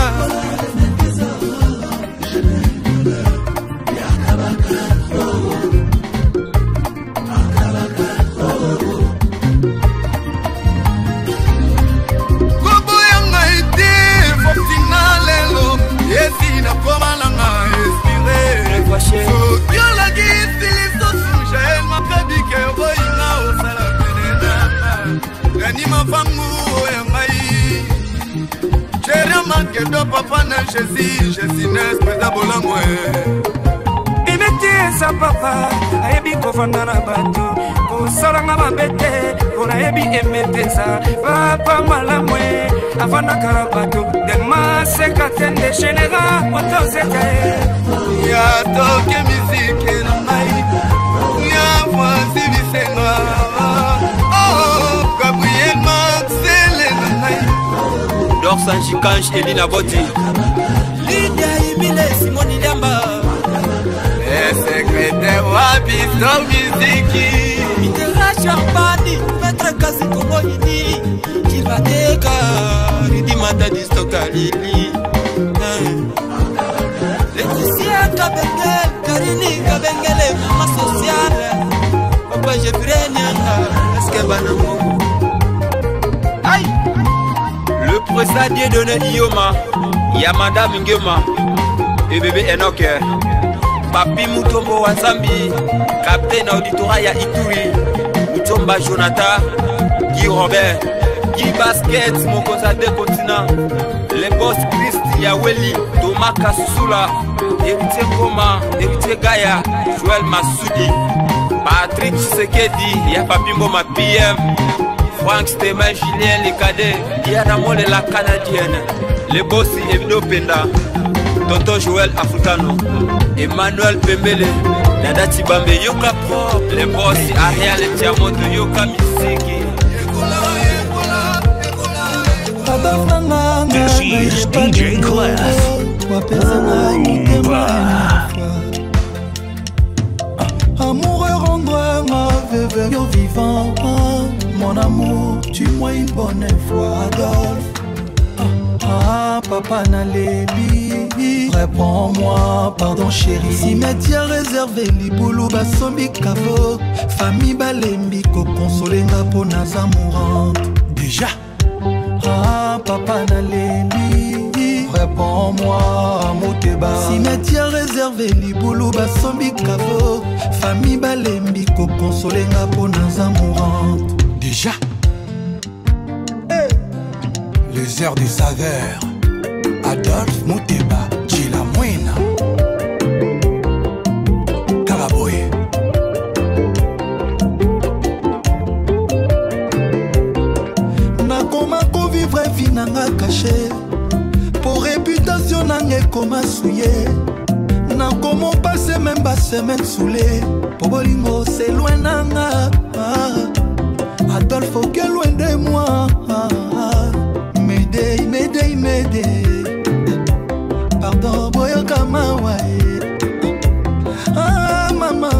Papa na Jésus, Jésus n'espèse bolango. Imetesa papa, ayebi kofanda na bato, kosalanga mabete, kona yebi emetesa, papa malamwe, afanda karabato, dema sekatende chenera, otosekae. Ya toke musique na mai, ya voici bisenga. Oh, Gabriel Maxele na mai. Dorsan Chikanch Elina Boti Lydia Imile Simoni Liamba Les secrétaires Wabisto Miziki Mitera Champani Maître Kasi Kongo Yini Kivadeka Ridi Matadi Stoka Lili Laetitia Kabengel Karini Kabengele Mama Sociale Papa Jeffrey Nyanga Eske Banamo Aïe Le président donné Ioma Yamada Mingema et bébé Enoch Papi Mutombo Wazambi Capitaine Auditorat ya Ituri Mutomba Jonathan Guy Robert Guy Basket Mokoza de Continent Les boss Christ Yaweli Thomas Kasusula Héritier Koma Héritier Gaya Joël Massoudi Patrick Chisekedi Ya Papi Mboma PM Frank Stéman, Julien les cadets, Diana Mole la canadienne, les bossi Evido Penda, Tonton Joël Africano, Emmanuel Pembele, Nada Tibambe Yoka Pro, les bossi Ariel et Tiamoto Yoka Misiki. This is DJ Clef. Amoureux rends-moi veuve yo vivant. Mon amour, tue-moi une bonne fois, Adolphe. Papa Nalébi, réponds-moi, pardon chérie. Cimetière réservé, Liboulou, Basombi, Kavo. Famille Balembi, Kokonsolenga pour Naza mourante. Déjà. Papa Nalébi, réponds-moi, Mouteba. Cimetière réservé, Liboulou, Basombi, Kavo. Famille Balembi, Kokonsolenga pour Naza mourante. Déjà les heures de saveur Adolphe Mouteba Chila Mouina Karaboye Nakoma ko vivre vie nanga caché. Pour réputation nanga koma souillé. semaine saoulée. Pobolingo, c'est loin nanga. Adolphe, ok, loin de moi. M'aider, m'aider, m'aider. Pardon, boyo kama wae. Ah, maman.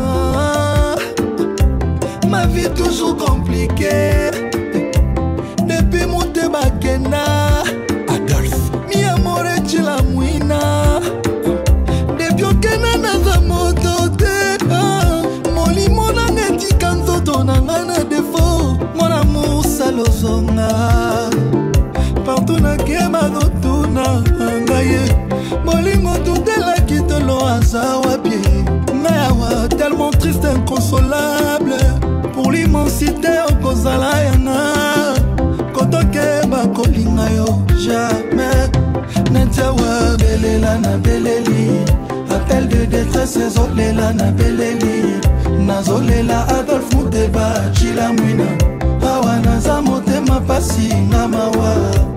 Ma vie toujours compliquée. Depuis mon débakena. Adolphe. Mi amore chila mouina. Depuis okena naza moto te. Moli mona ngeti kanzo tonanga na défaut. Mon amour salozonga. Partout na kema dotuna. Ngaye. Molingo tutela kitolo azawa pied. Ngawa tellement triste, inconsolable. Pour l'immensité au kozala yana. Kotoke bakolinga yo jamais. Netiawa belela na beleli. Appel de détresse ezolela na beleli. Nazolela Adolphe Muteba chila mwina. Awa naza motema pasi nga mawa.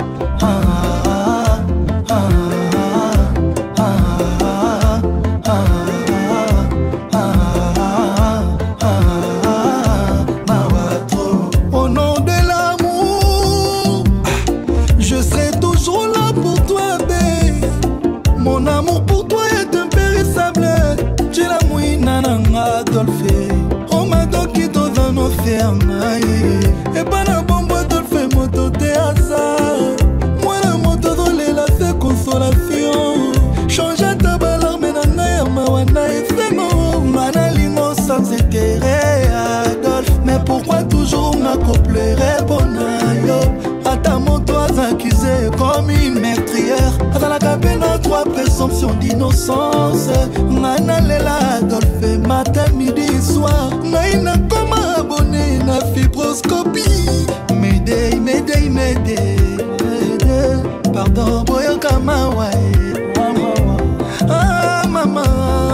Au nom de l'amour, je serai toujours là pour toi, babe. Mon amour pour toi est impérissable. Tu la mouina nanga Adolphe. Oh ma doki to dans nos fermes. Et pas la bombe Adolphe moto te asa. Moi la moto dans les la c'est consolation. Change ta balle menana ya mawana efengo. Manalingo sans intérêt Adolphe. Mais pourquoi toujours m'accouplerait bonayo? À ta moto accusé comme une meurtrière. Dans la cabine à trois présomptions d'innocence. Manalela Adolphe matin, midi, soir. Naïna comme abonné na fibroscopie. M'aider, m'aider, m'aider. Pardon, boyo kama wae. Ah maman,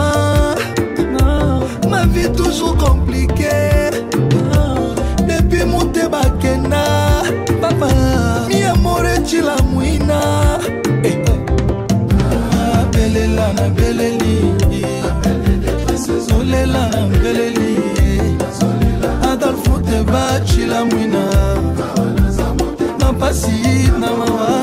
ma vie toujours compliquée. Depuis mon débakena, papa, mi amore chila mouina. Belela na beleli, zolela na beleli. Adolphe Muteba chila mouina. Na pasi na mawa.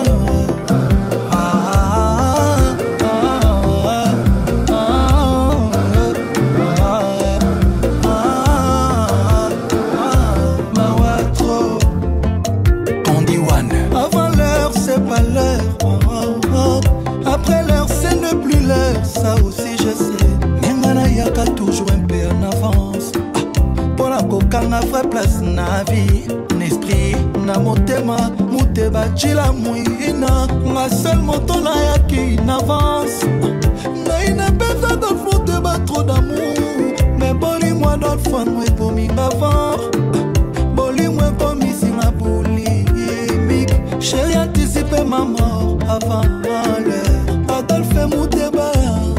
Après l'heure, ce n'est plus l'heure, ça aussi je sais. Nengana yaka toujours un peu en avance. Pour la coca, na vraie place na vie. N'esprit, na motema, Muteba chila mouina. Ma seule moto na yaki in avance. Na ina pesa dans le Muteba trop d'amour. Mais boli moi dans le fond, moi pour m'y avant. Boli moi pour m'y singa boulimique. Chérie anticipé ma mort avant l'heure. Adolphe Muteba,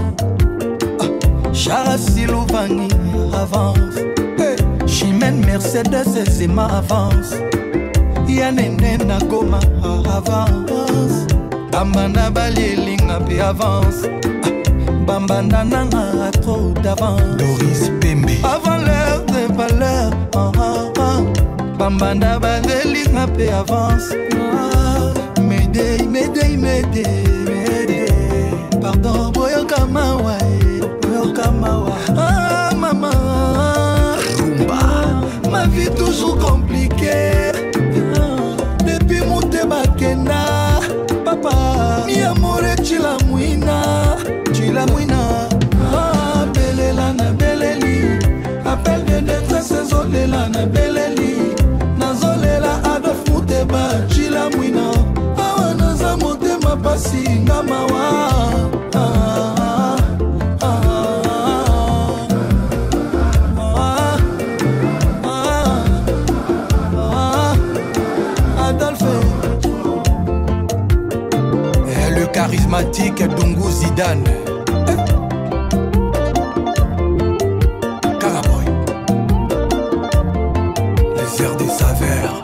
Chara Silovani avance. Chimène Mercedes et Zema avance. Yanene Nagoma avance. Bambana Balielinga pe avance. Bambana Nanga a trop d'avance. Doris Pembe. Avant l'heure de valeur. Bambana Balielinga pe avance. M'aider, m'aider, m'aider. Pardon, boyo kama wae. Boyo kama wae. Ah maman, rumba. Ma vie toujours compliquée. Depuis mon débakena, papa, mi amore chila mouina. Chila mouina. Ah, belela na beleli. Appel de détresse, zolela na beleli. Nazolela Adolphe Muteba, chila mouina. Awa naza motema pasi nga mawa. Le charismatique Dungu Zidane. Caraboy. Les airs des saveurs.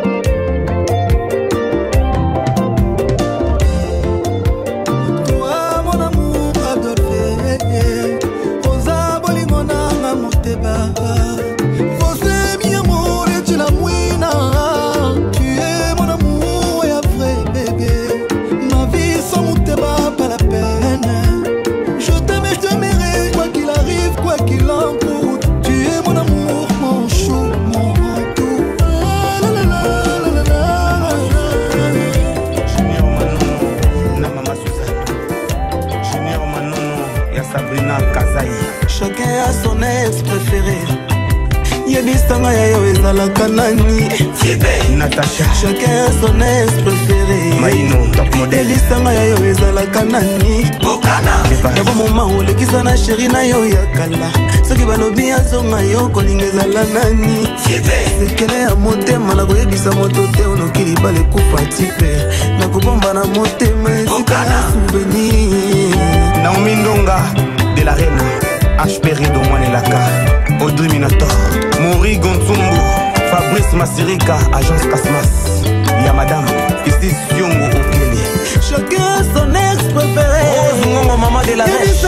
Toi quoi qu'il en coûte. Tu es mon amour, mon chou, mon tout. Junior Manono, na Mama Suzanne. Junior Manono, ya Sabrina Kazaï. Chacun a son ex préféré. Yebisanga ya yo ezalaka nani Natacha. Chacun a son ex préféré. Maïno, top modèle. Yebisanga ya yo ezalaka nani Yabo moma olekisa na chéri na yo ya kala. Soki balobi azonga yo kolinga ezala nani sekele ya motema na koyebisa moto te onoki libala ekufa tipe na kobomba na motema esika ya souvenir. Naomi Ndonga de la Reine, H.P. Rido Mwanelaka, Audrey Minator, Mori Gonzumbo, Fabrice Masirika, Agence Casmas, ya Madame, ici Siongo Okele. Chacun a son ex préféré. Rose maman de la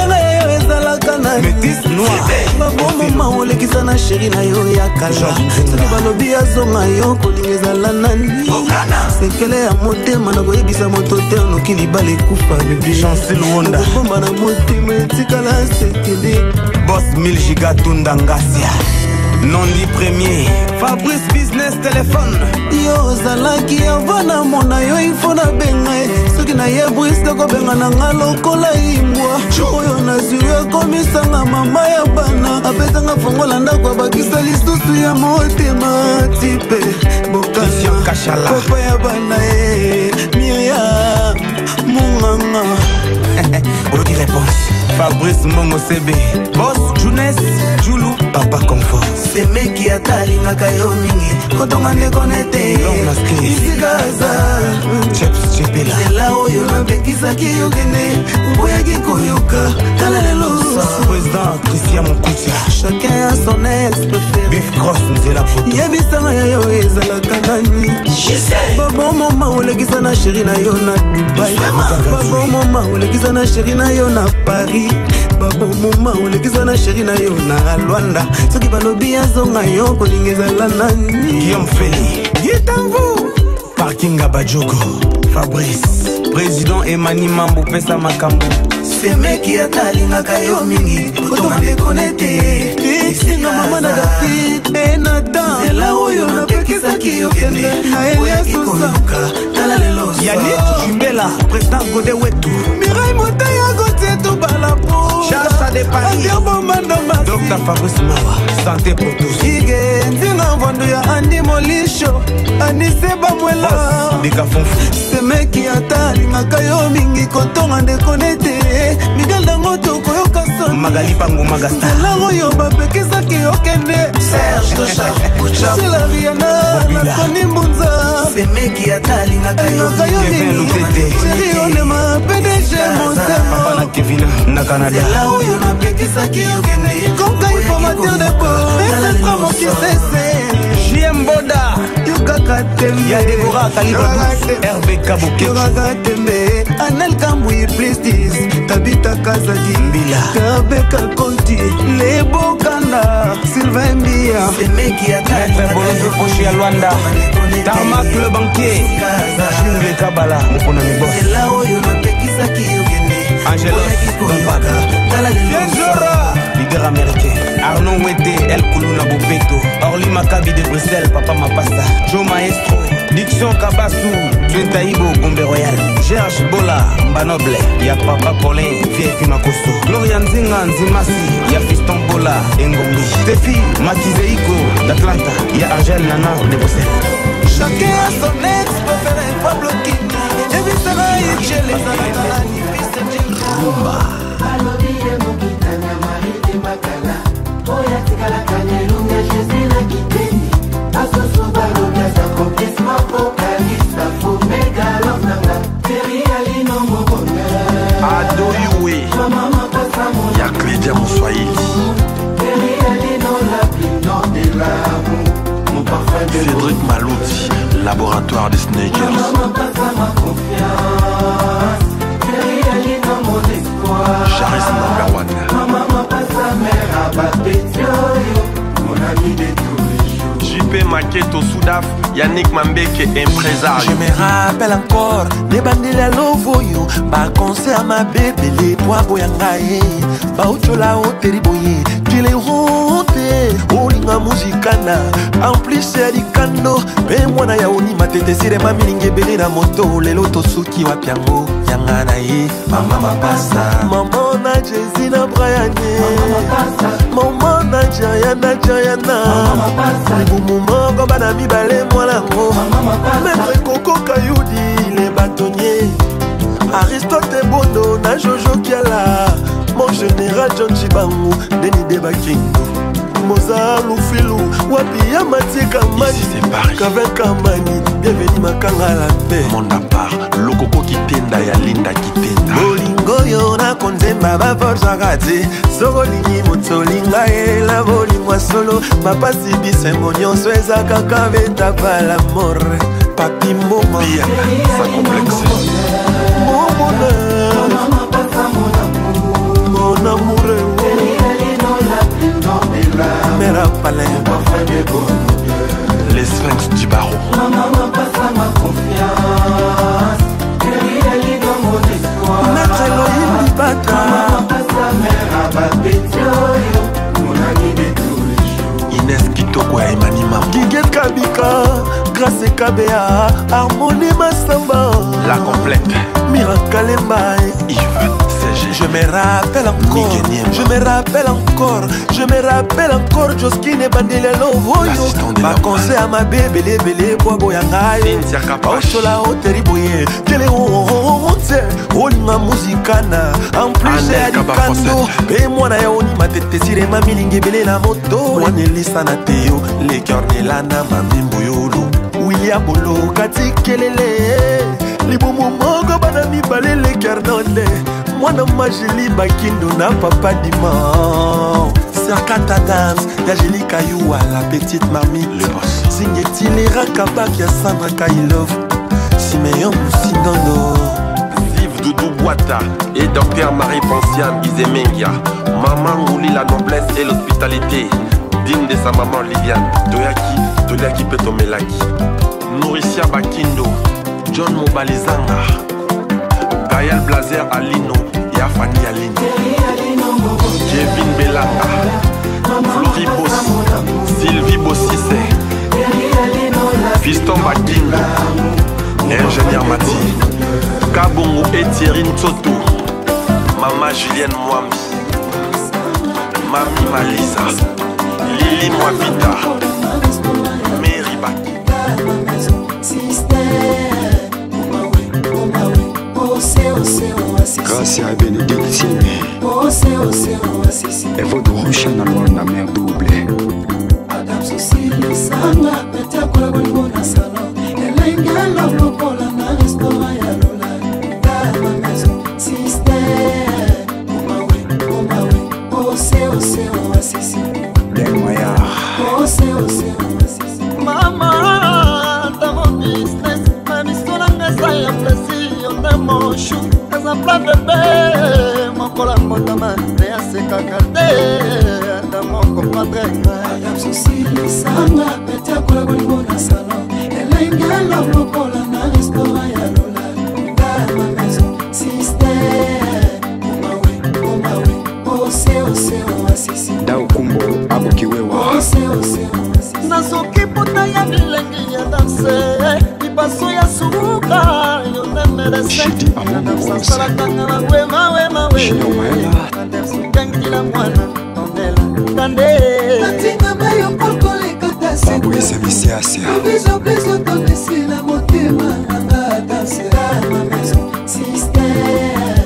Reine, Métis Noir, mama olekisa na chéri na yo ya kala. Soki balobi azonga yo kolinga ezala nani sekele ya motema na koyebisa moto te onoki libala ekufa bebebomba na motema etikala sekele. Boss 1000 giga Tunda Ngasia, Nondi Premier, Fabrice Business Téléphone. Yo ozalaki avant na mona yo ifo na benga soki na ye brise te kobenga na nga lokola imbwa oyo nazwi ekomisanga mama ya bana apesanga fongola ndako abakisa lisusu ya motema tipe bokana papa ya bana Myriam Munganga. Odi réponse Fabrice Mongo CB, Boss Jounes Joulou, Papa Confort. C'est mec qui atalingaka yo mingi kotonga ndekonete isikaza Cheps Chepela ela oyo napekisaki yo kende oboyaki koyoka tala lelo Président Christian Mokutia. Chacun a son ex préféré. Beef Cross Nzela Poto. Yebisanga ya yo ezalaka nani babo moma olekisa na chéri na yo na Dubai. Babo moma olekisa na chéri na yo na Paris. Babo moma olekisa na chéri na yo na Rwanda. Soki balobi azonga yo kolinga ezala nani Guillaume Feli Gitangu Parking Abajogo, Fabrice Président Emani Mambo Pesa Makambo. C'est mec qui atalingaka yo mingi kotonga ndekonete isinga mama na David Nathan ela oyo napekisaki yo kende na Elias Kosuka tala lelo Yannick Jumbela, Président Godé Wetu, Mirai Motaya Gauthier Tubalapo Chacha de Paris, Dr Fabrice Mawa, Santé pour tous. Ige nzinga mvondo ya Andi Molisho Anise Bamwela C'est mec qui atalingaka yo mingi kotonga ndekonete Miguel Dangote koyoka son Magali Pango Magasta Lango yo bapekisaki yo kende Serge Tosha Sila Rihanna na Tony Mbunza C'est mec qui atalingaka yo mingi Chéri onema PDG Monsemo Papa na Kevin na Canada Lango yo napekisaki yo kende Konka informateur de po Ese como kisese JM Boda Yukaka tembe Ya Deborah Calibre 12 RB Kabuke Yukaka tembe Anel Kambouye Plistis Tabita Kazadi Mbila Kabeka Konti Lebo Kanda Sylvain Mbia Semeki ya Maître Bolozo Pochi ya Luanda Tarmac le banquier Jungle Kabala Mokona mi boss Ela oyo napekisa kiyogene Angelos Gompaka Jenzora Leader américain Arnaud Wete El Kuluna Bopeto Orly Maccabi de Bruxelles Papa Mapassa Joe Maestro Diction Kabasu Twentaibo Gombe Royal Gerge Bola Mbanoble Ya Papa Colin VIP Makoso Florian Zinga Nzimasi Ya Fiston Bola Engombi Tefi Makizeiko d'Atlanta Ya Angel Nana de Bruxelles. Chacun a son ex préféré Pablo Kini Evisara Ichele Zalakalani Rumba Adoyoué ya Clédia Moswahili Cédric Malouti, laboratoire des Snagers Charis number one JP Maketo Soudaf, Yannick Mambeke, impresario. Je me rappelle encore des bandela lovoyo, ba concert ma bébé les pois boyangaye, ba uchola o teriboye, tu mosukana amplishe ya likando mpe mwana ya onima tetesirema milingi ebele na moto lelo tosuki wapi yango yanga na ye mama mapasa mama na jezi na brayane mama na jayana libumu moko bana mibale mwanango maître Koko Kayudi le bâtonnier Aristote Bondo na Jojo Kiala mon général John Chibangu Denis Debakingo Moza Lufilu wapi ya Mathieu Kamani Kavin Kamani bienvenue makanga la paix mon appart lokoko kitenda ya linda kitenda bolingo yo na konzemba ba forza gati soko lingi motolinga ela bolingo solo mapasi bisembo nyonso eza kaka beta pala mor papi moma bien sa complexe mon bonheur mon amour Mera Palais les sphinx du barreau Maître Elohim Libata Inès Kitoko ya Emani Mam Guiguette Kabika Grâce Kabea Harmonie Massamba La complète Miracle Mbaye Yves Je me rappelle encore Joskine Bandele Lovoyo Ma conseil à ma bébé Bele Boabo Yangaye Ochola Oteri Boye Tele Honte Olinga Muzikana En plus c'est Adikando Pe mwana ya oni matete sirema milingi bele na moto Wane lisa na teo Le cœur Nelana Mamimbo Yolo William Bolo Kati Kelele Libumu Mogo Bana Mibale Le cœur Nonde Mwana Majeli Bakindo na papa Diman Serkata Dance Yajeli Kayou à la petite mamie Le boss Singeti Lera Kabak ya Sandra Kailov Simeon Moussindono Steve Doudou Boata et Dr Marie Pensiam Izemengia Maman Ngouli la noblesse et l'hospitalité digne de sa maman Liliane Toyaki Peto Melaki Nouricia Bakindo John Mobalizanga Gaël Blazer Alino Yafani Alino Kevin Belanga Flori Bossi Sylvie Bossissé Fiston Bakindo Ingénieur Mati Kabongo et Thierry Nsoto Maman Julienne Mwami Mami Malisa Lili Mwavita Mary Baki Grazie a benedizione e vado uscendo alla mer double Adam Sosili Sanga Petia Kola Bonibona Salon Elenga Lolo Kola na restaurant ya Lola Dama maison Sister Ose Oasisi Demoya Ose Oasisi Mama Tamo business Mami solanga saya plasi Yonda monshu Eza plan bébé Mokola motama Nea seka karte Adamo comprendre Adam Sosili Sanga Petia Kola Bonibona Salon Elenga Lolo Kola na restaurant ya Lola Dama maison Sister Ose Oasisi Dao Kumbo Abokiwewa Ose Nasoki puta ya milengi ya danse Ipaso ya suruka Yonde merese Adamsa kanga na wema Adamsa la mwana Ondela Kande Natinga mayo kolkole katase Babu ese misiasia Biso tonesi la motema Nanga danse Dama maison Sister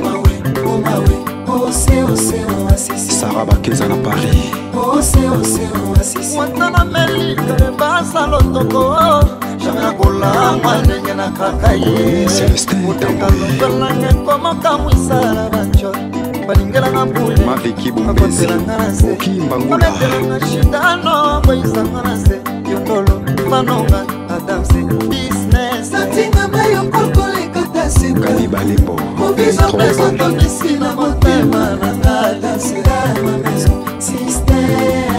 Ose Oasisi Sarah Bakeza na Paris Ose Oasisi Wantana meli kare basa lotoko Jamena kola mwandenge na kakaye Celestin Tamboué Utekalungalange komo kamwisara bancho Balingela na bule Maviki Bumbezi Oki Mbangula Mabetela na shindano Boisanga na se Yondolo Manonga Adamse Business Natinga mayo kolkole katase Kaliba Lembo Mobizo peso tonesi na motema Nanga danse Dama maison Sister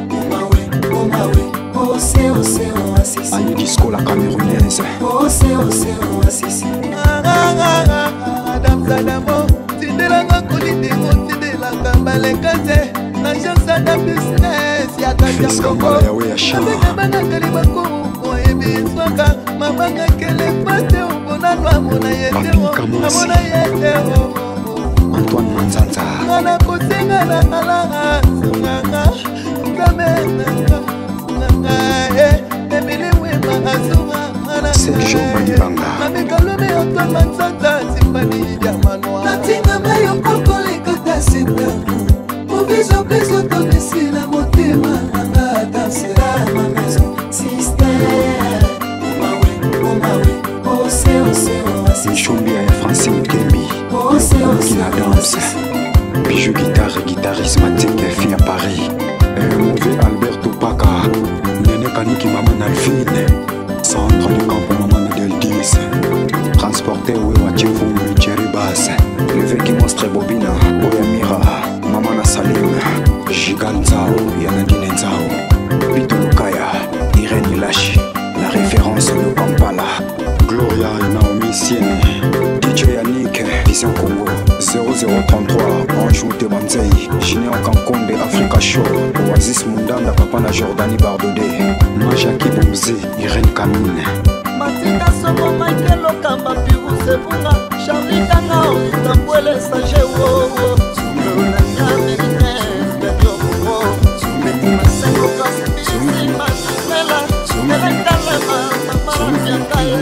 Ose Oasisi Annie Disco la camerounaise Ose Oasisi Adam Zadamo Tindelanga kolite Tindelanga balekate Na chance da business ya kati ya Kongo Abeka banakali bakoko ebiswaka mabanga kele pate obona lwamona yetero amona yetero Antoine Manzanza Nana kosenga na alanga Sunganga Kamena Emile Wema Azunga Sergio Manibanga Mamekalome Antoine Manzanza Tiffany Diamanoa Natinga mayo kokole kata sepeku Obizo peso tonesi na motema Nanga dansera ma maison Sister Omawe Ose Chumbia et Francine Kemi qui la danse Bijou guitare, guitariste Matique fille à Paris Mauvais Alberto Paca Nene Kaniki Maman Alphine Centre de camp Maman Del 10 Transporté Wewa Tchefou Jerry Bass Le Veki Monstre Bobina Oyamira Maman Salim Gigan Zao Yanagine Zao Pito Lukaya Irene Ilashi La référence de Kampala Gloria et Naomi Siene DJ Yannick Vision Congo 0033 Anjou Tebanzei Junior Kankonde Africa Show Oasis Mundanda Papa na Jordani Bardode Majaki Bouzi Irene Kamine Matinda Somo Michael Okamba Piru Sebunga Charlie Tanga Olitambwele Sage Wowo Sumela Nyamine Bedio Wowo Sumela Sengo Kasi Bisi Matinela Sumela Kalema Mama Biancaye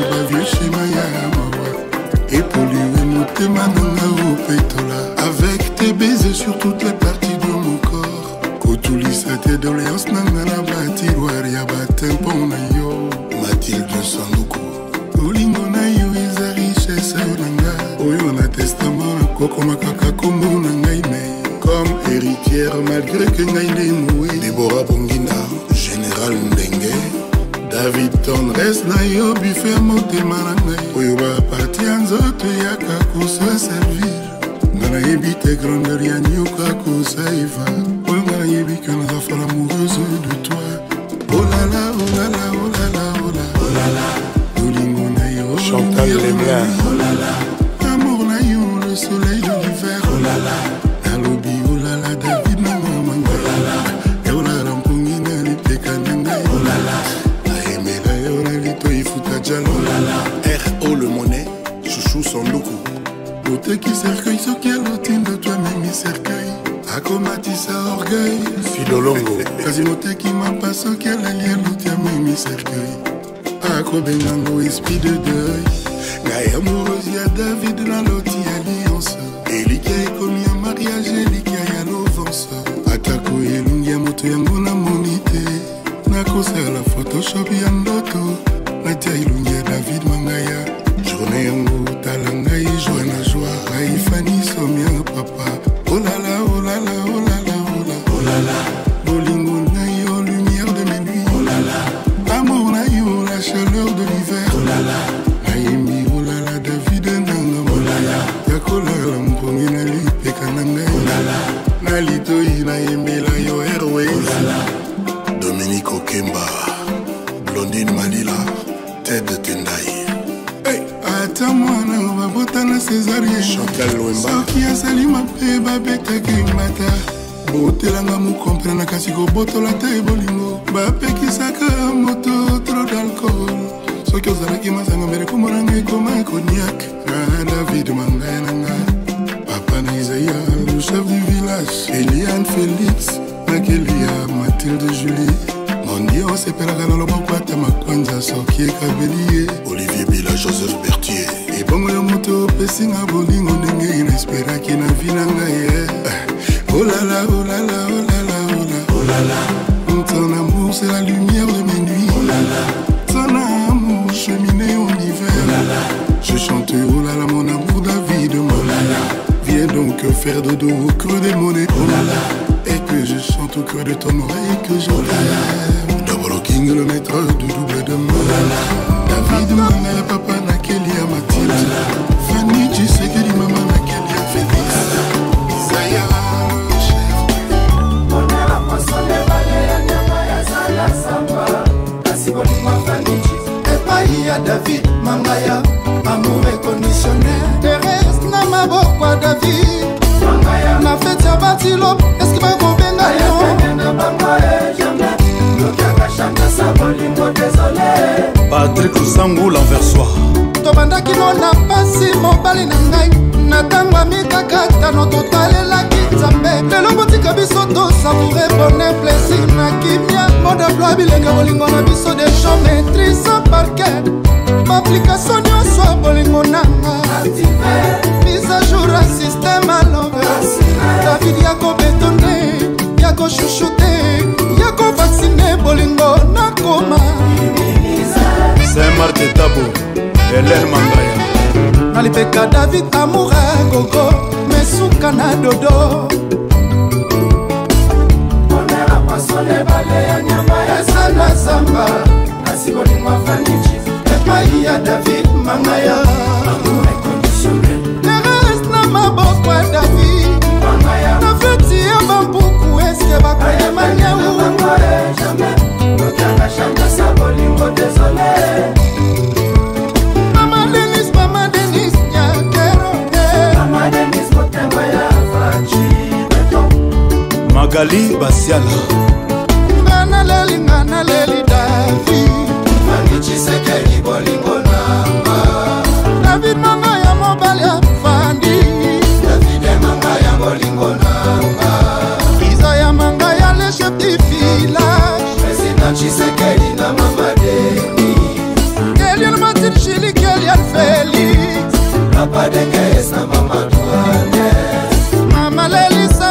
Et polluer mon témananga au pétola avec tes baisers sur toutes les parties de mon corps. Kotulisa tes doléances nangana batiroir ya batempo na yo Mathilde Sanduku Olingo na yo eza richesse nanga Oyo na testament na koko makaka kombo na ngai me Comme héritière malgré que ngai ndemoué Déborah Bongina, Général Ndenge David Tondres na yo buffet motema na ngai Oyo baparti ya nzoto yaka kosa servir Nga nayebi te grandeur ya nyoka kosa eva Oyo nga nayebi que naza folle amoureuse de toi Oh la la, oh la la, oh la la, oh la Oh la la, olingo na yo Chantal Lemia Oh la la, amour na yo le soleil de l'hiver Oh la la, nalobi oh la la David na mamanga Oh la la, oh la la mpongi na lipeka na ngai Oh la la R.O. le monnaie, chouchou son loukou. Côté qui cercueille, ce qui est l'otine de toi-même, il cercueille. Akomati sa orgueil, Fidolongo. Quasimote qui m'a pas ce qui est la lienne, l'outil il cercueille. Akobengango, esprit de deuil. Gaïa amoureuse, y'a David dans l'outil alliance. Elika est commis en mariage, Elika y'a l'ovance. Atako et lungia moto yango na monité. Nakose la Photoshop yandoto Natia ilungia David Mangaya Journée yango talangai joie na joie Aifani somia papa Oh la la, oh la la, oh la la, oh la Oh la la, bolingo na yo lumière de mes nuits Oh la la, amour na yo la chaleur de l'hiver Oh la la, naimi oh la la David nanga Oh la la, yakola la mpongi na lipeka na ngai Oh la la, na litoi na yembela yo Airways Oh la la Dominique Okemba, Blondine Manila, Ted Tendai. Hey, attends-moi, on va voter na Césarien. Chantal Loemba. Soki asali mape babeta kimata. Bote langa mu comprendre kasi go boto la te bolingo. Bape kisaka moto trop d'alcool. Soki ozalaki masanga mbere komoranga ekoma cognac. David Mangaya nanga. Papa na Isaïa, le chef du village. Eliane Félix. Nakelia Mathilde Julie Mon Dieu on s'épellera dans le bokwa Tama Kwanza Soki et Kabelie Olivier Bila Joseph Berthier Et bongo yo moto pesinga bolingo Ndenge inespera ki na vinanga Oh la la, oh la la, oh la la, oh la Oh la la, ton amour c'est la lumière de mes nuits Oh la la, ton amour cheminée en hiver Oh la la, je chante oh la la mon amour David Oh la la, viens donc faire dodo au creux des monnaies Oh la la et que je chante au cœur de ton oreille que je t'aime. Double King, le maître du double de main. David, maman, papa, Nakelia, Mathilde. Fanny, tu sais que dit maman, Nakelia, Félix. Isaiah, le chef. On a la poisson de balai, à Nyamaya, Zala, Samba. Kasi Bolima, Fanny, et pas David, Mangaya, amour inconditionnel. Thérèse, Namabokwa, David. Na fête ya batilo, est-ce qu'il va gobenga yo? Patrick Lusangu l'enversoir. Tobandaki no na pasi mobali na ngai na ntango amikakata no totalelaki nzambe lelo botika biso tosavoure bonheur plaisir na kimia modablo bilenge bolingo na biso de géométrise par cœur baapplication nyonso ya bolingo nanga mise à jour ya système alove david yakobetone yakoshushote yakovaccine bolingo nakoma Saint-Marc et Tabo Hélène Mangaya Nalipeka David Amoura Gogo Mesuka na dodo Onera pasole bale ya nyama ya sana samba Kasi bolingo fanichi Epai ya David Mangaya Amour inconditionnel Nereste na maboko ya David Mangaya Na feti ya bambuku eske bakoye maniaou Jamais Notanga changa sa bolingo désolé Mama Denis Nyakero Mama Denis Motemba ya Fachi Beton Magali Basiala Ngana leli David Manichi Sekeli bolingo namba David Manga ya mobali ya Fandi David Manga ya bolingo namba Iza ya Manga ya le chef du village Président Chisekeli na Mama Denis Kelian Martin Chili Kelian Félix Papa Dengues na Mama Douane Mama Lelisa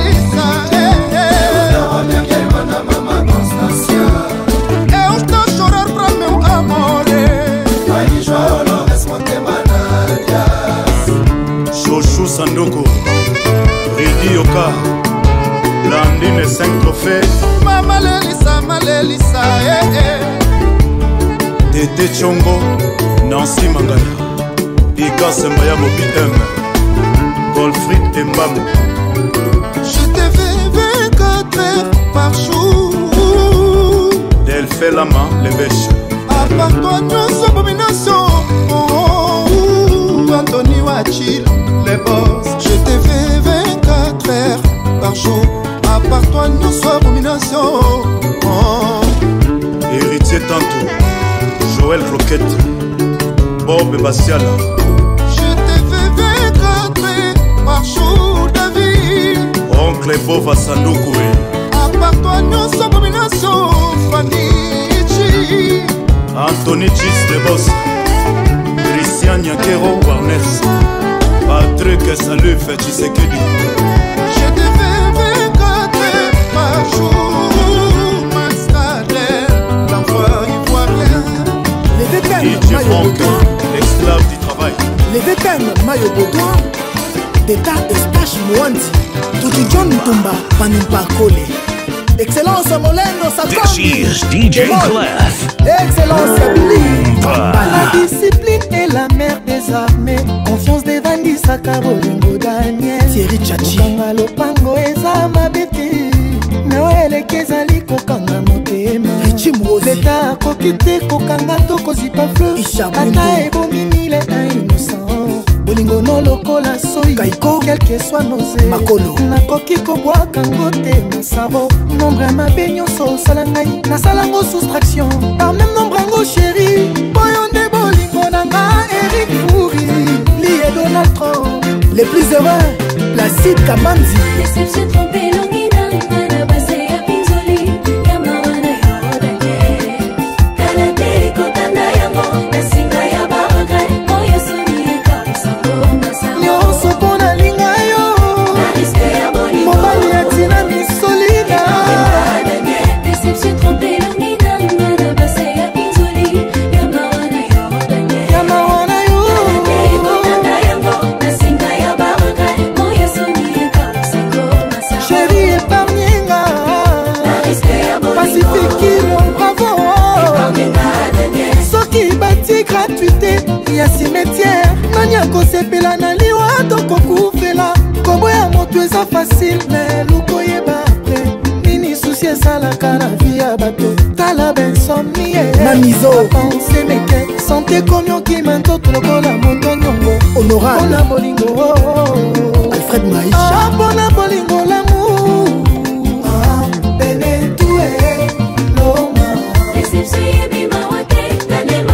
na Mama Constancia Eu estou chorando pra meu amore Aí João Lores Montemanadias Chouchou Sandoko Ridi Yoka Blandine 5 trophées Mama Lelisa Tete Chongo Nancy Mangala Ika Sembaya Mobi M Golfrid Mbam Je te fais 24 heures par jour Delphé Lama les bêches À part toi nous abomination Anthony Wachil les boss Je te fais 24 heures par jour À part toi nous abomination Héritier Tantou Joël Roquette Bob Bassiala Je te fais 24 par jour David Oncle Bova Sandokoué À part toi nous abomination Fanichi Anthony Chis de Boss Christian Nyakero Warnes Patrick Salut Chisekedi Je te fais 24 par jour Max Kader L'enfant ivoirien Les VTM Mayo l'esclave du travail Les VTM Mayo Baudouin Deta Estache Mouandi Tutu John Tumba Panimpa Kole Excellence Molendo Satomi This is DJ Clef Excellence Billy La discipline est la mère des armées Confiance des Vandi Sakabo Lingo Daniel Thierry Chachi Kanga Lopango Eza Mabete Noël Kezali Kokanga Motema Leta Kokite Kokanga Toko Zipa Fleu Ata Ebomini Le innocent Bolingo no lokola soy Kaiko quel que soit nos Makolo Nakoki Kobwaka Ngote Masabo Nombre mabe nyonso salangai Nasalango soustraction Par même nombre ango chéri Boyonde bolingo nanga Eric Fouri Lié Donald Trump Les plus heureux Placide Kamanzi Déception trompée Longina Nana Basé ya Pinzoli Yama wana Yorodake Kanate Kotanda Yango Nasinga ya Barakay Moya Soni Nyonso pona linga yo Mobali ya tina misolina Déception trompée Longina Nana Basé ya Pinzoli Yama wana Yorodake Yama wana yo Kotanda Yango Nasinga ya Barakay Moya Soni Chérie épargnenga Pacifique mon bravo Soki bati gratuité ya cimetière Nani akosepela na liwa tokokufela Kombo ya moto eza facile Mais lukoyeba apre Nini souci esalaka na vie ya bato Tala bensomnie Mamizo Pense meke Santé komyoki mantoto lokola moto nyongo Honorable Bona bolingo Alfred Maïcha Bona bolingo l'amour Benetoué Loma Déception yebima wate Tane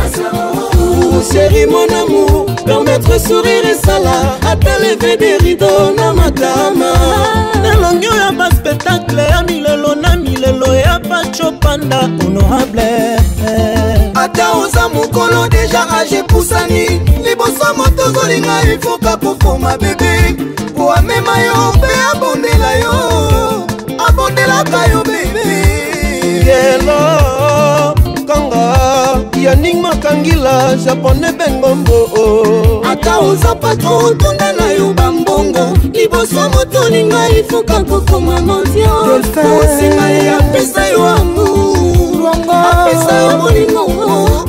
Votre sourire est sala, à te lever des rideaux na madame. Nelongi ya ba spectacle ya milelo na milelo ya Pacho Panda honorable. Ata oza mokolo déjà âgé pusani, liboso moto zolinga ifoka pofoma bébé. Po amema yo pe abondela yo, abondela kayo bébé. Hello, Kanga, Yanning Makangila, Japonais Bengombo. Ata oza patron tunda na yo bambongo, liboso moto linga ifoka pofoma mondio. Osima ya pesa yo amour, apesa yo molingo.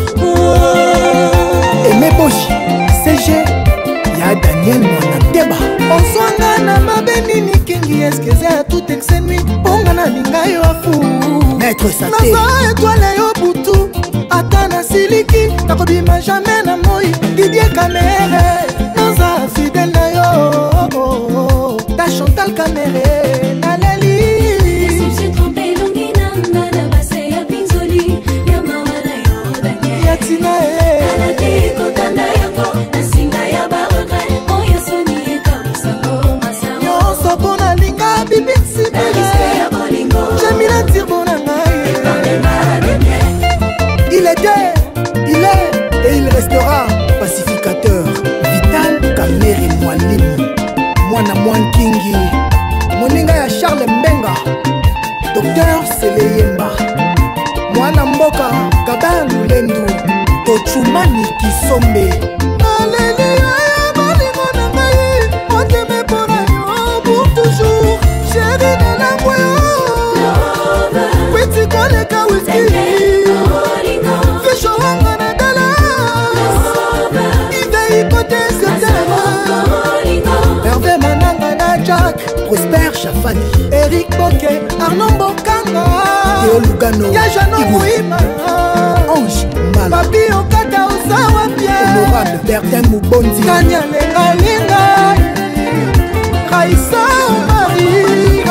Aimé Boshi, CG, ya Daniel Mwanateba. Onswanga na mabeni ni kingi eskeze à tout exenui. Ponga na linga yo afu Maître Saté Nasa étoile yo butu ata na siliki nakobima jamais na moi Didier Kamere Naza fidèle na yo Ta Chantal Kamere na Lali Si j'ai trompé longina na base ya pinzoli ya mama na yo Daniel ya Tina Alade kotanda yango na singa ya baregret Oya soni eka usango masamo Nyonso pona linga bibi sibele Jamila tirbo na ngai Il était, il est et il restera pacificateur. Vital Kamere Mwalimu Mwana Mwankingi Moninga ya Charles Mbenga Docteur Seleyemba Mwana Mboka Gabin Lendu Tochumani Kisombe Alléluia ya bolingo na ngai Oteme pona yo pour toujours Chéri na lango yo Kwiti koleka whisky Fisho wanga na dala Ive hypothèse Hervé Mananga na Jack Prosper Chafani Eric Boke Arnaud Bokanga Théo Lugano Ya Jano Mouima Ange Mala Papi Okata Osawa Pierre Honorable Bertin Mubondi Kanya Lenga Lenga Raissa Marie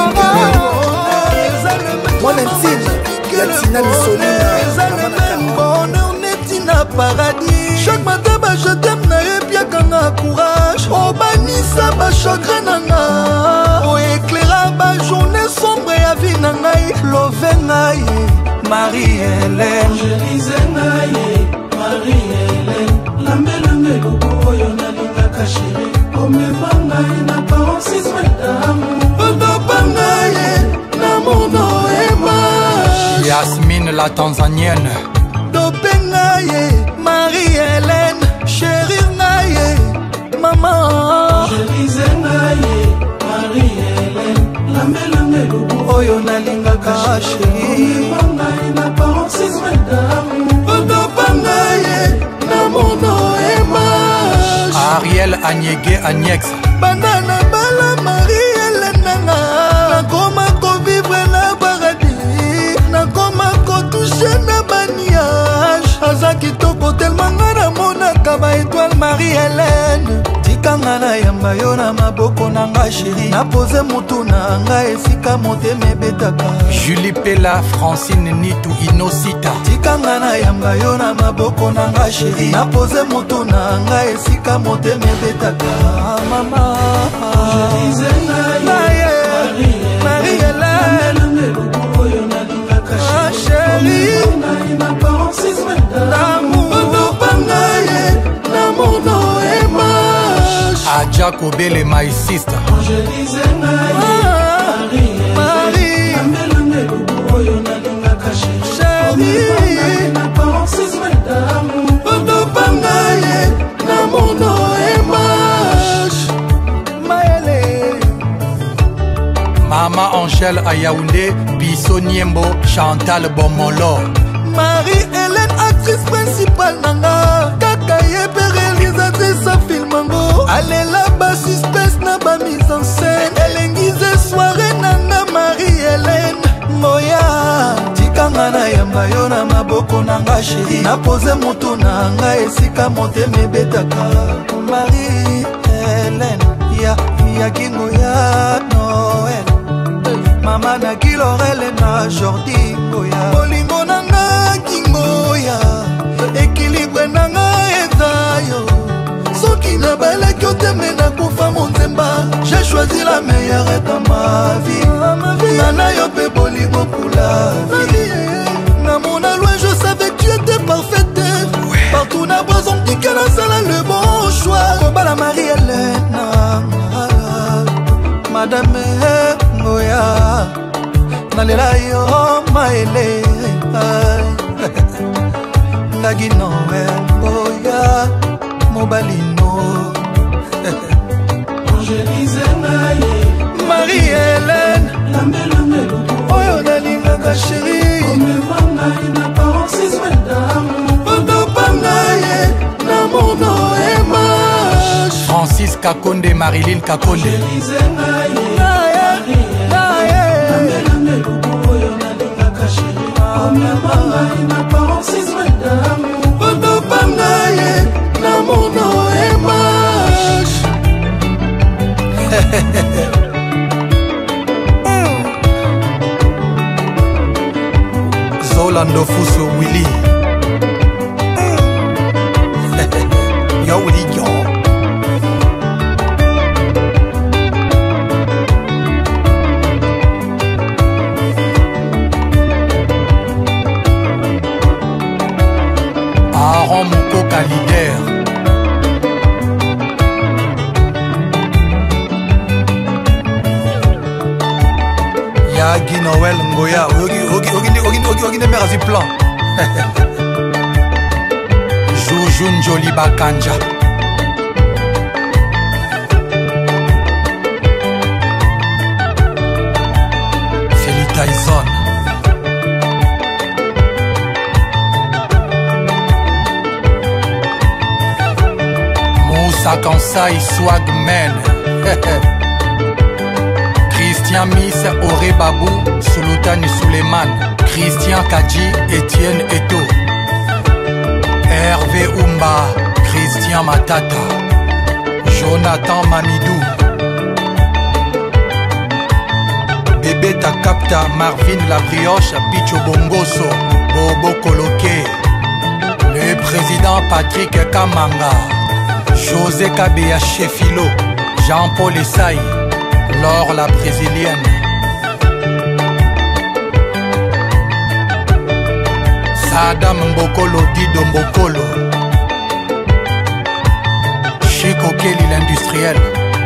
Mon intime Yatina Missolina Bonheur netina paradis Chaque matin ba je t'aime na epiakanga courage Obanisa ba chagrin nanga O éclaira ba journée sombre ya vie na ngai Love ngai Marie-Hélène Angélise ngai Marie-Hélène Lambelenge koko oyo nalingaka chéri Omema ngai na paroxysme d'amour Odoba ngai na mono ema Yasmine la Tanzanienne Dope ngai Marie-Hélène Chérir ngai Maman Angélise ngai Marie-Hélène Lambelenge koko oyo nalingaka chéri Omema ngai na paroxysme d'amour Odoba ngai na mono ema Ariel Anyege Agnex Banana bala Marie-Hélène nanga Nakoma kovivre na paradis Nakoma kotouche na baniage Aza kitoko tellement nga namonaka ba étoile Marie-Hélène Tikanga na yamba yo na maboko na nga chéri Napose mutu na nga esika motema ebetaka Julie Pella Francine Nitu Inosita Tikanga na yamba yo na maboko na nga chéri Napose mutu na nga esika motema ebetaka Mama Angélise ngai Marie-Hélène oyo nalingaka chéri ngai na paroxysme d'amour Odoba ngai na mono ema Adja Kobele my sister Angélise ngai Marie Lambelenge koko oyo nalingaka chéri na paroxysme d'amour Odoba ngai na mono ema Maele Mama Angèle Ayaoundé Biso Niembo Chantal Bomolo Marie-Hélène actrice principale nanga Kaka yebe réalisatrice sa filmango Alela ba suspense na ba mise en scène Elengize soirée nanga Marie-Hélène Moya Tikanga na yamba yo na maboko nanga chéri Napose mutu nanga esika motema ebetaka Marie-Hélène Ya kingo ya Noël Mama na Kilorele na Jordi Ngoya Bolingo nanga Kingoya Ekilibre nanga eza yo Soki nabalaki oteme nakufa monzemba. J'ai choisi la meilleure dans ma vie. Nana yo pe bolingo pour la vie. Na mon loin je savais que tu étais parfaite. Partout na bas on dit qu'elle a ça le bon choix. Koba la Marie-Hélène, Madame Ngoya, nalela yo maele. Nagi Noël Ngoya, Mobalino. Marie-Hélène, oyo nalingaka chérie. Francis Kakonde, Marilyn Kakonde. Zolando Fuso Willy. Yo Willy yo. Aaron Mukoka leader. Yagi Noël Ngoya. Ogi ne mère du plan. Joujou Njoli Bakanja. Philly Tyson. Moussa Kansai Swag Man. Christian Miss Oré Babou Sultani Suleiman. Christian Kadji Etienne Eto. Hervé Oumba Christian Matata. Jonathan Mamidou. Bébé Takapta Marvin La Brioche Picho Bongoso Bobo Koloke. Le président Patrick Kamanga. José Kabea Chefilo. Jean-Paul Essaï. Laure la brésilienne. Sadam Mbokolo Dido Mbokolo. Chico Kelly l'industriel.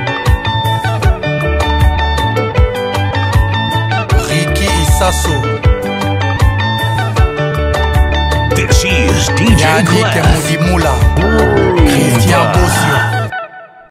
Ricky Issasso. This is DJ Yannick Clef. Moudimoula. Christian Bossio.